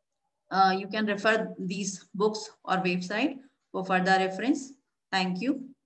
uh, you can refer these books or website for further reference. Thank you.